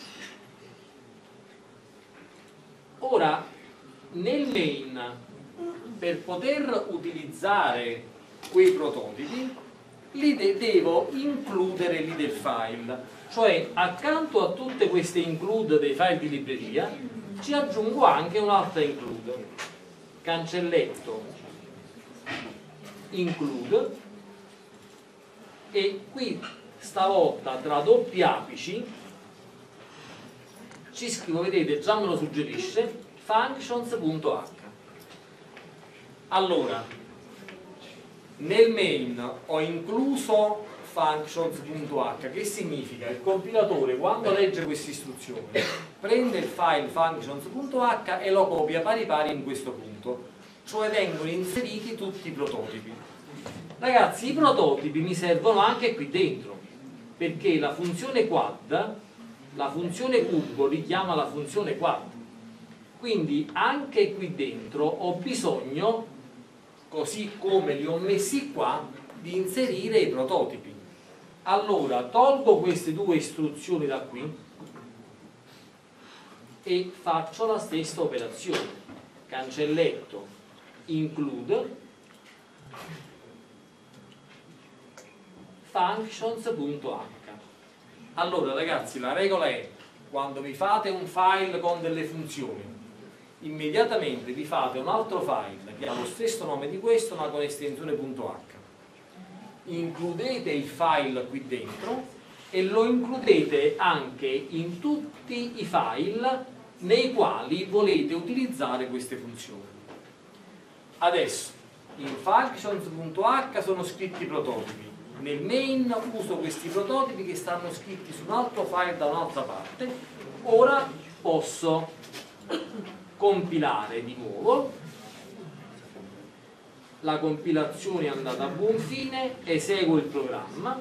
Ora, nel main, per poter utilizzare quei prototipi, li de devo includere l'header file, cioè accanto a tutte queste include dei file di libreria, ci aggiungo anche un'altra include, cancelletto include, e qui stavolta tra doppi apici ci scrivo, vedete, già me lo suggerisce, functions.h. Allora, nel main ho incluso functions.h, che significa il compilatore quando legge questa istruzione prende il file functions.h e lo copia pari pari in questo punto, cioè vengono inseriti tutti i prototipi. Ragazzi, i prototipi mi servono anche qui dentro, perché la funzione quad, la funzione cubo richiama la funzione quad, quindi anche qui dentro ho bisogno, così come li ho messi qua, di inserire i prototipi. Allora tolgo queste due istruzioni da qui e faccio la stessa operazione, cancelletto include functions.h. Allora ragazzi, la regola è: quando vi fate un file con delle funzioni, immediatamente vi fate un altro file che ha lo stesso nome di questo ma con estensione .h, includete il file qui dentro e lo includete anche in tutti i file nei quali volete utilizzare queste funzioni. Adesso in functions.h sono scritti i prototipi, nel main uso questi prototipi che stanno scritti su un altro file da un'altra parte. Ora posso compilare di nuovo, la compilazione è andata a buon fine, eseguo il programma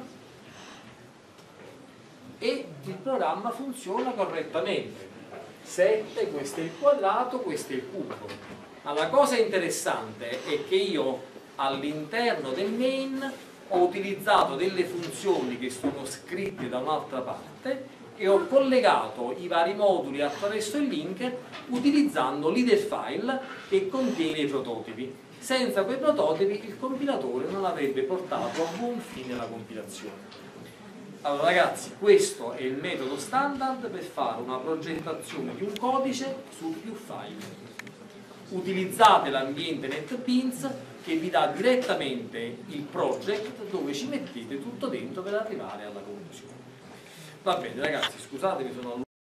e il programma funziona correttamente. sette, questo è il quadrato, questo è il cubo. Ma la cosa interessante è che io all'interno del main ho utilizzato delle funzioni che sono scritte da un'altra parte e ho collegato i vari moduli attraverso il linker utilizzando l'header file che contiene i prototipi. Senza quei prototipi il compilatore non avrebbe portato a buon fine la compilazione. Allora ragazzi, questo è il metodo standard per fare una progettazione di un codice su più file. Utilizzate l'ambiente NetBeans che vi dà direttamente il project dove ci mettete tutto dentro per arrivare alla conclusione. Va bene ragazzi, scusatemi, sono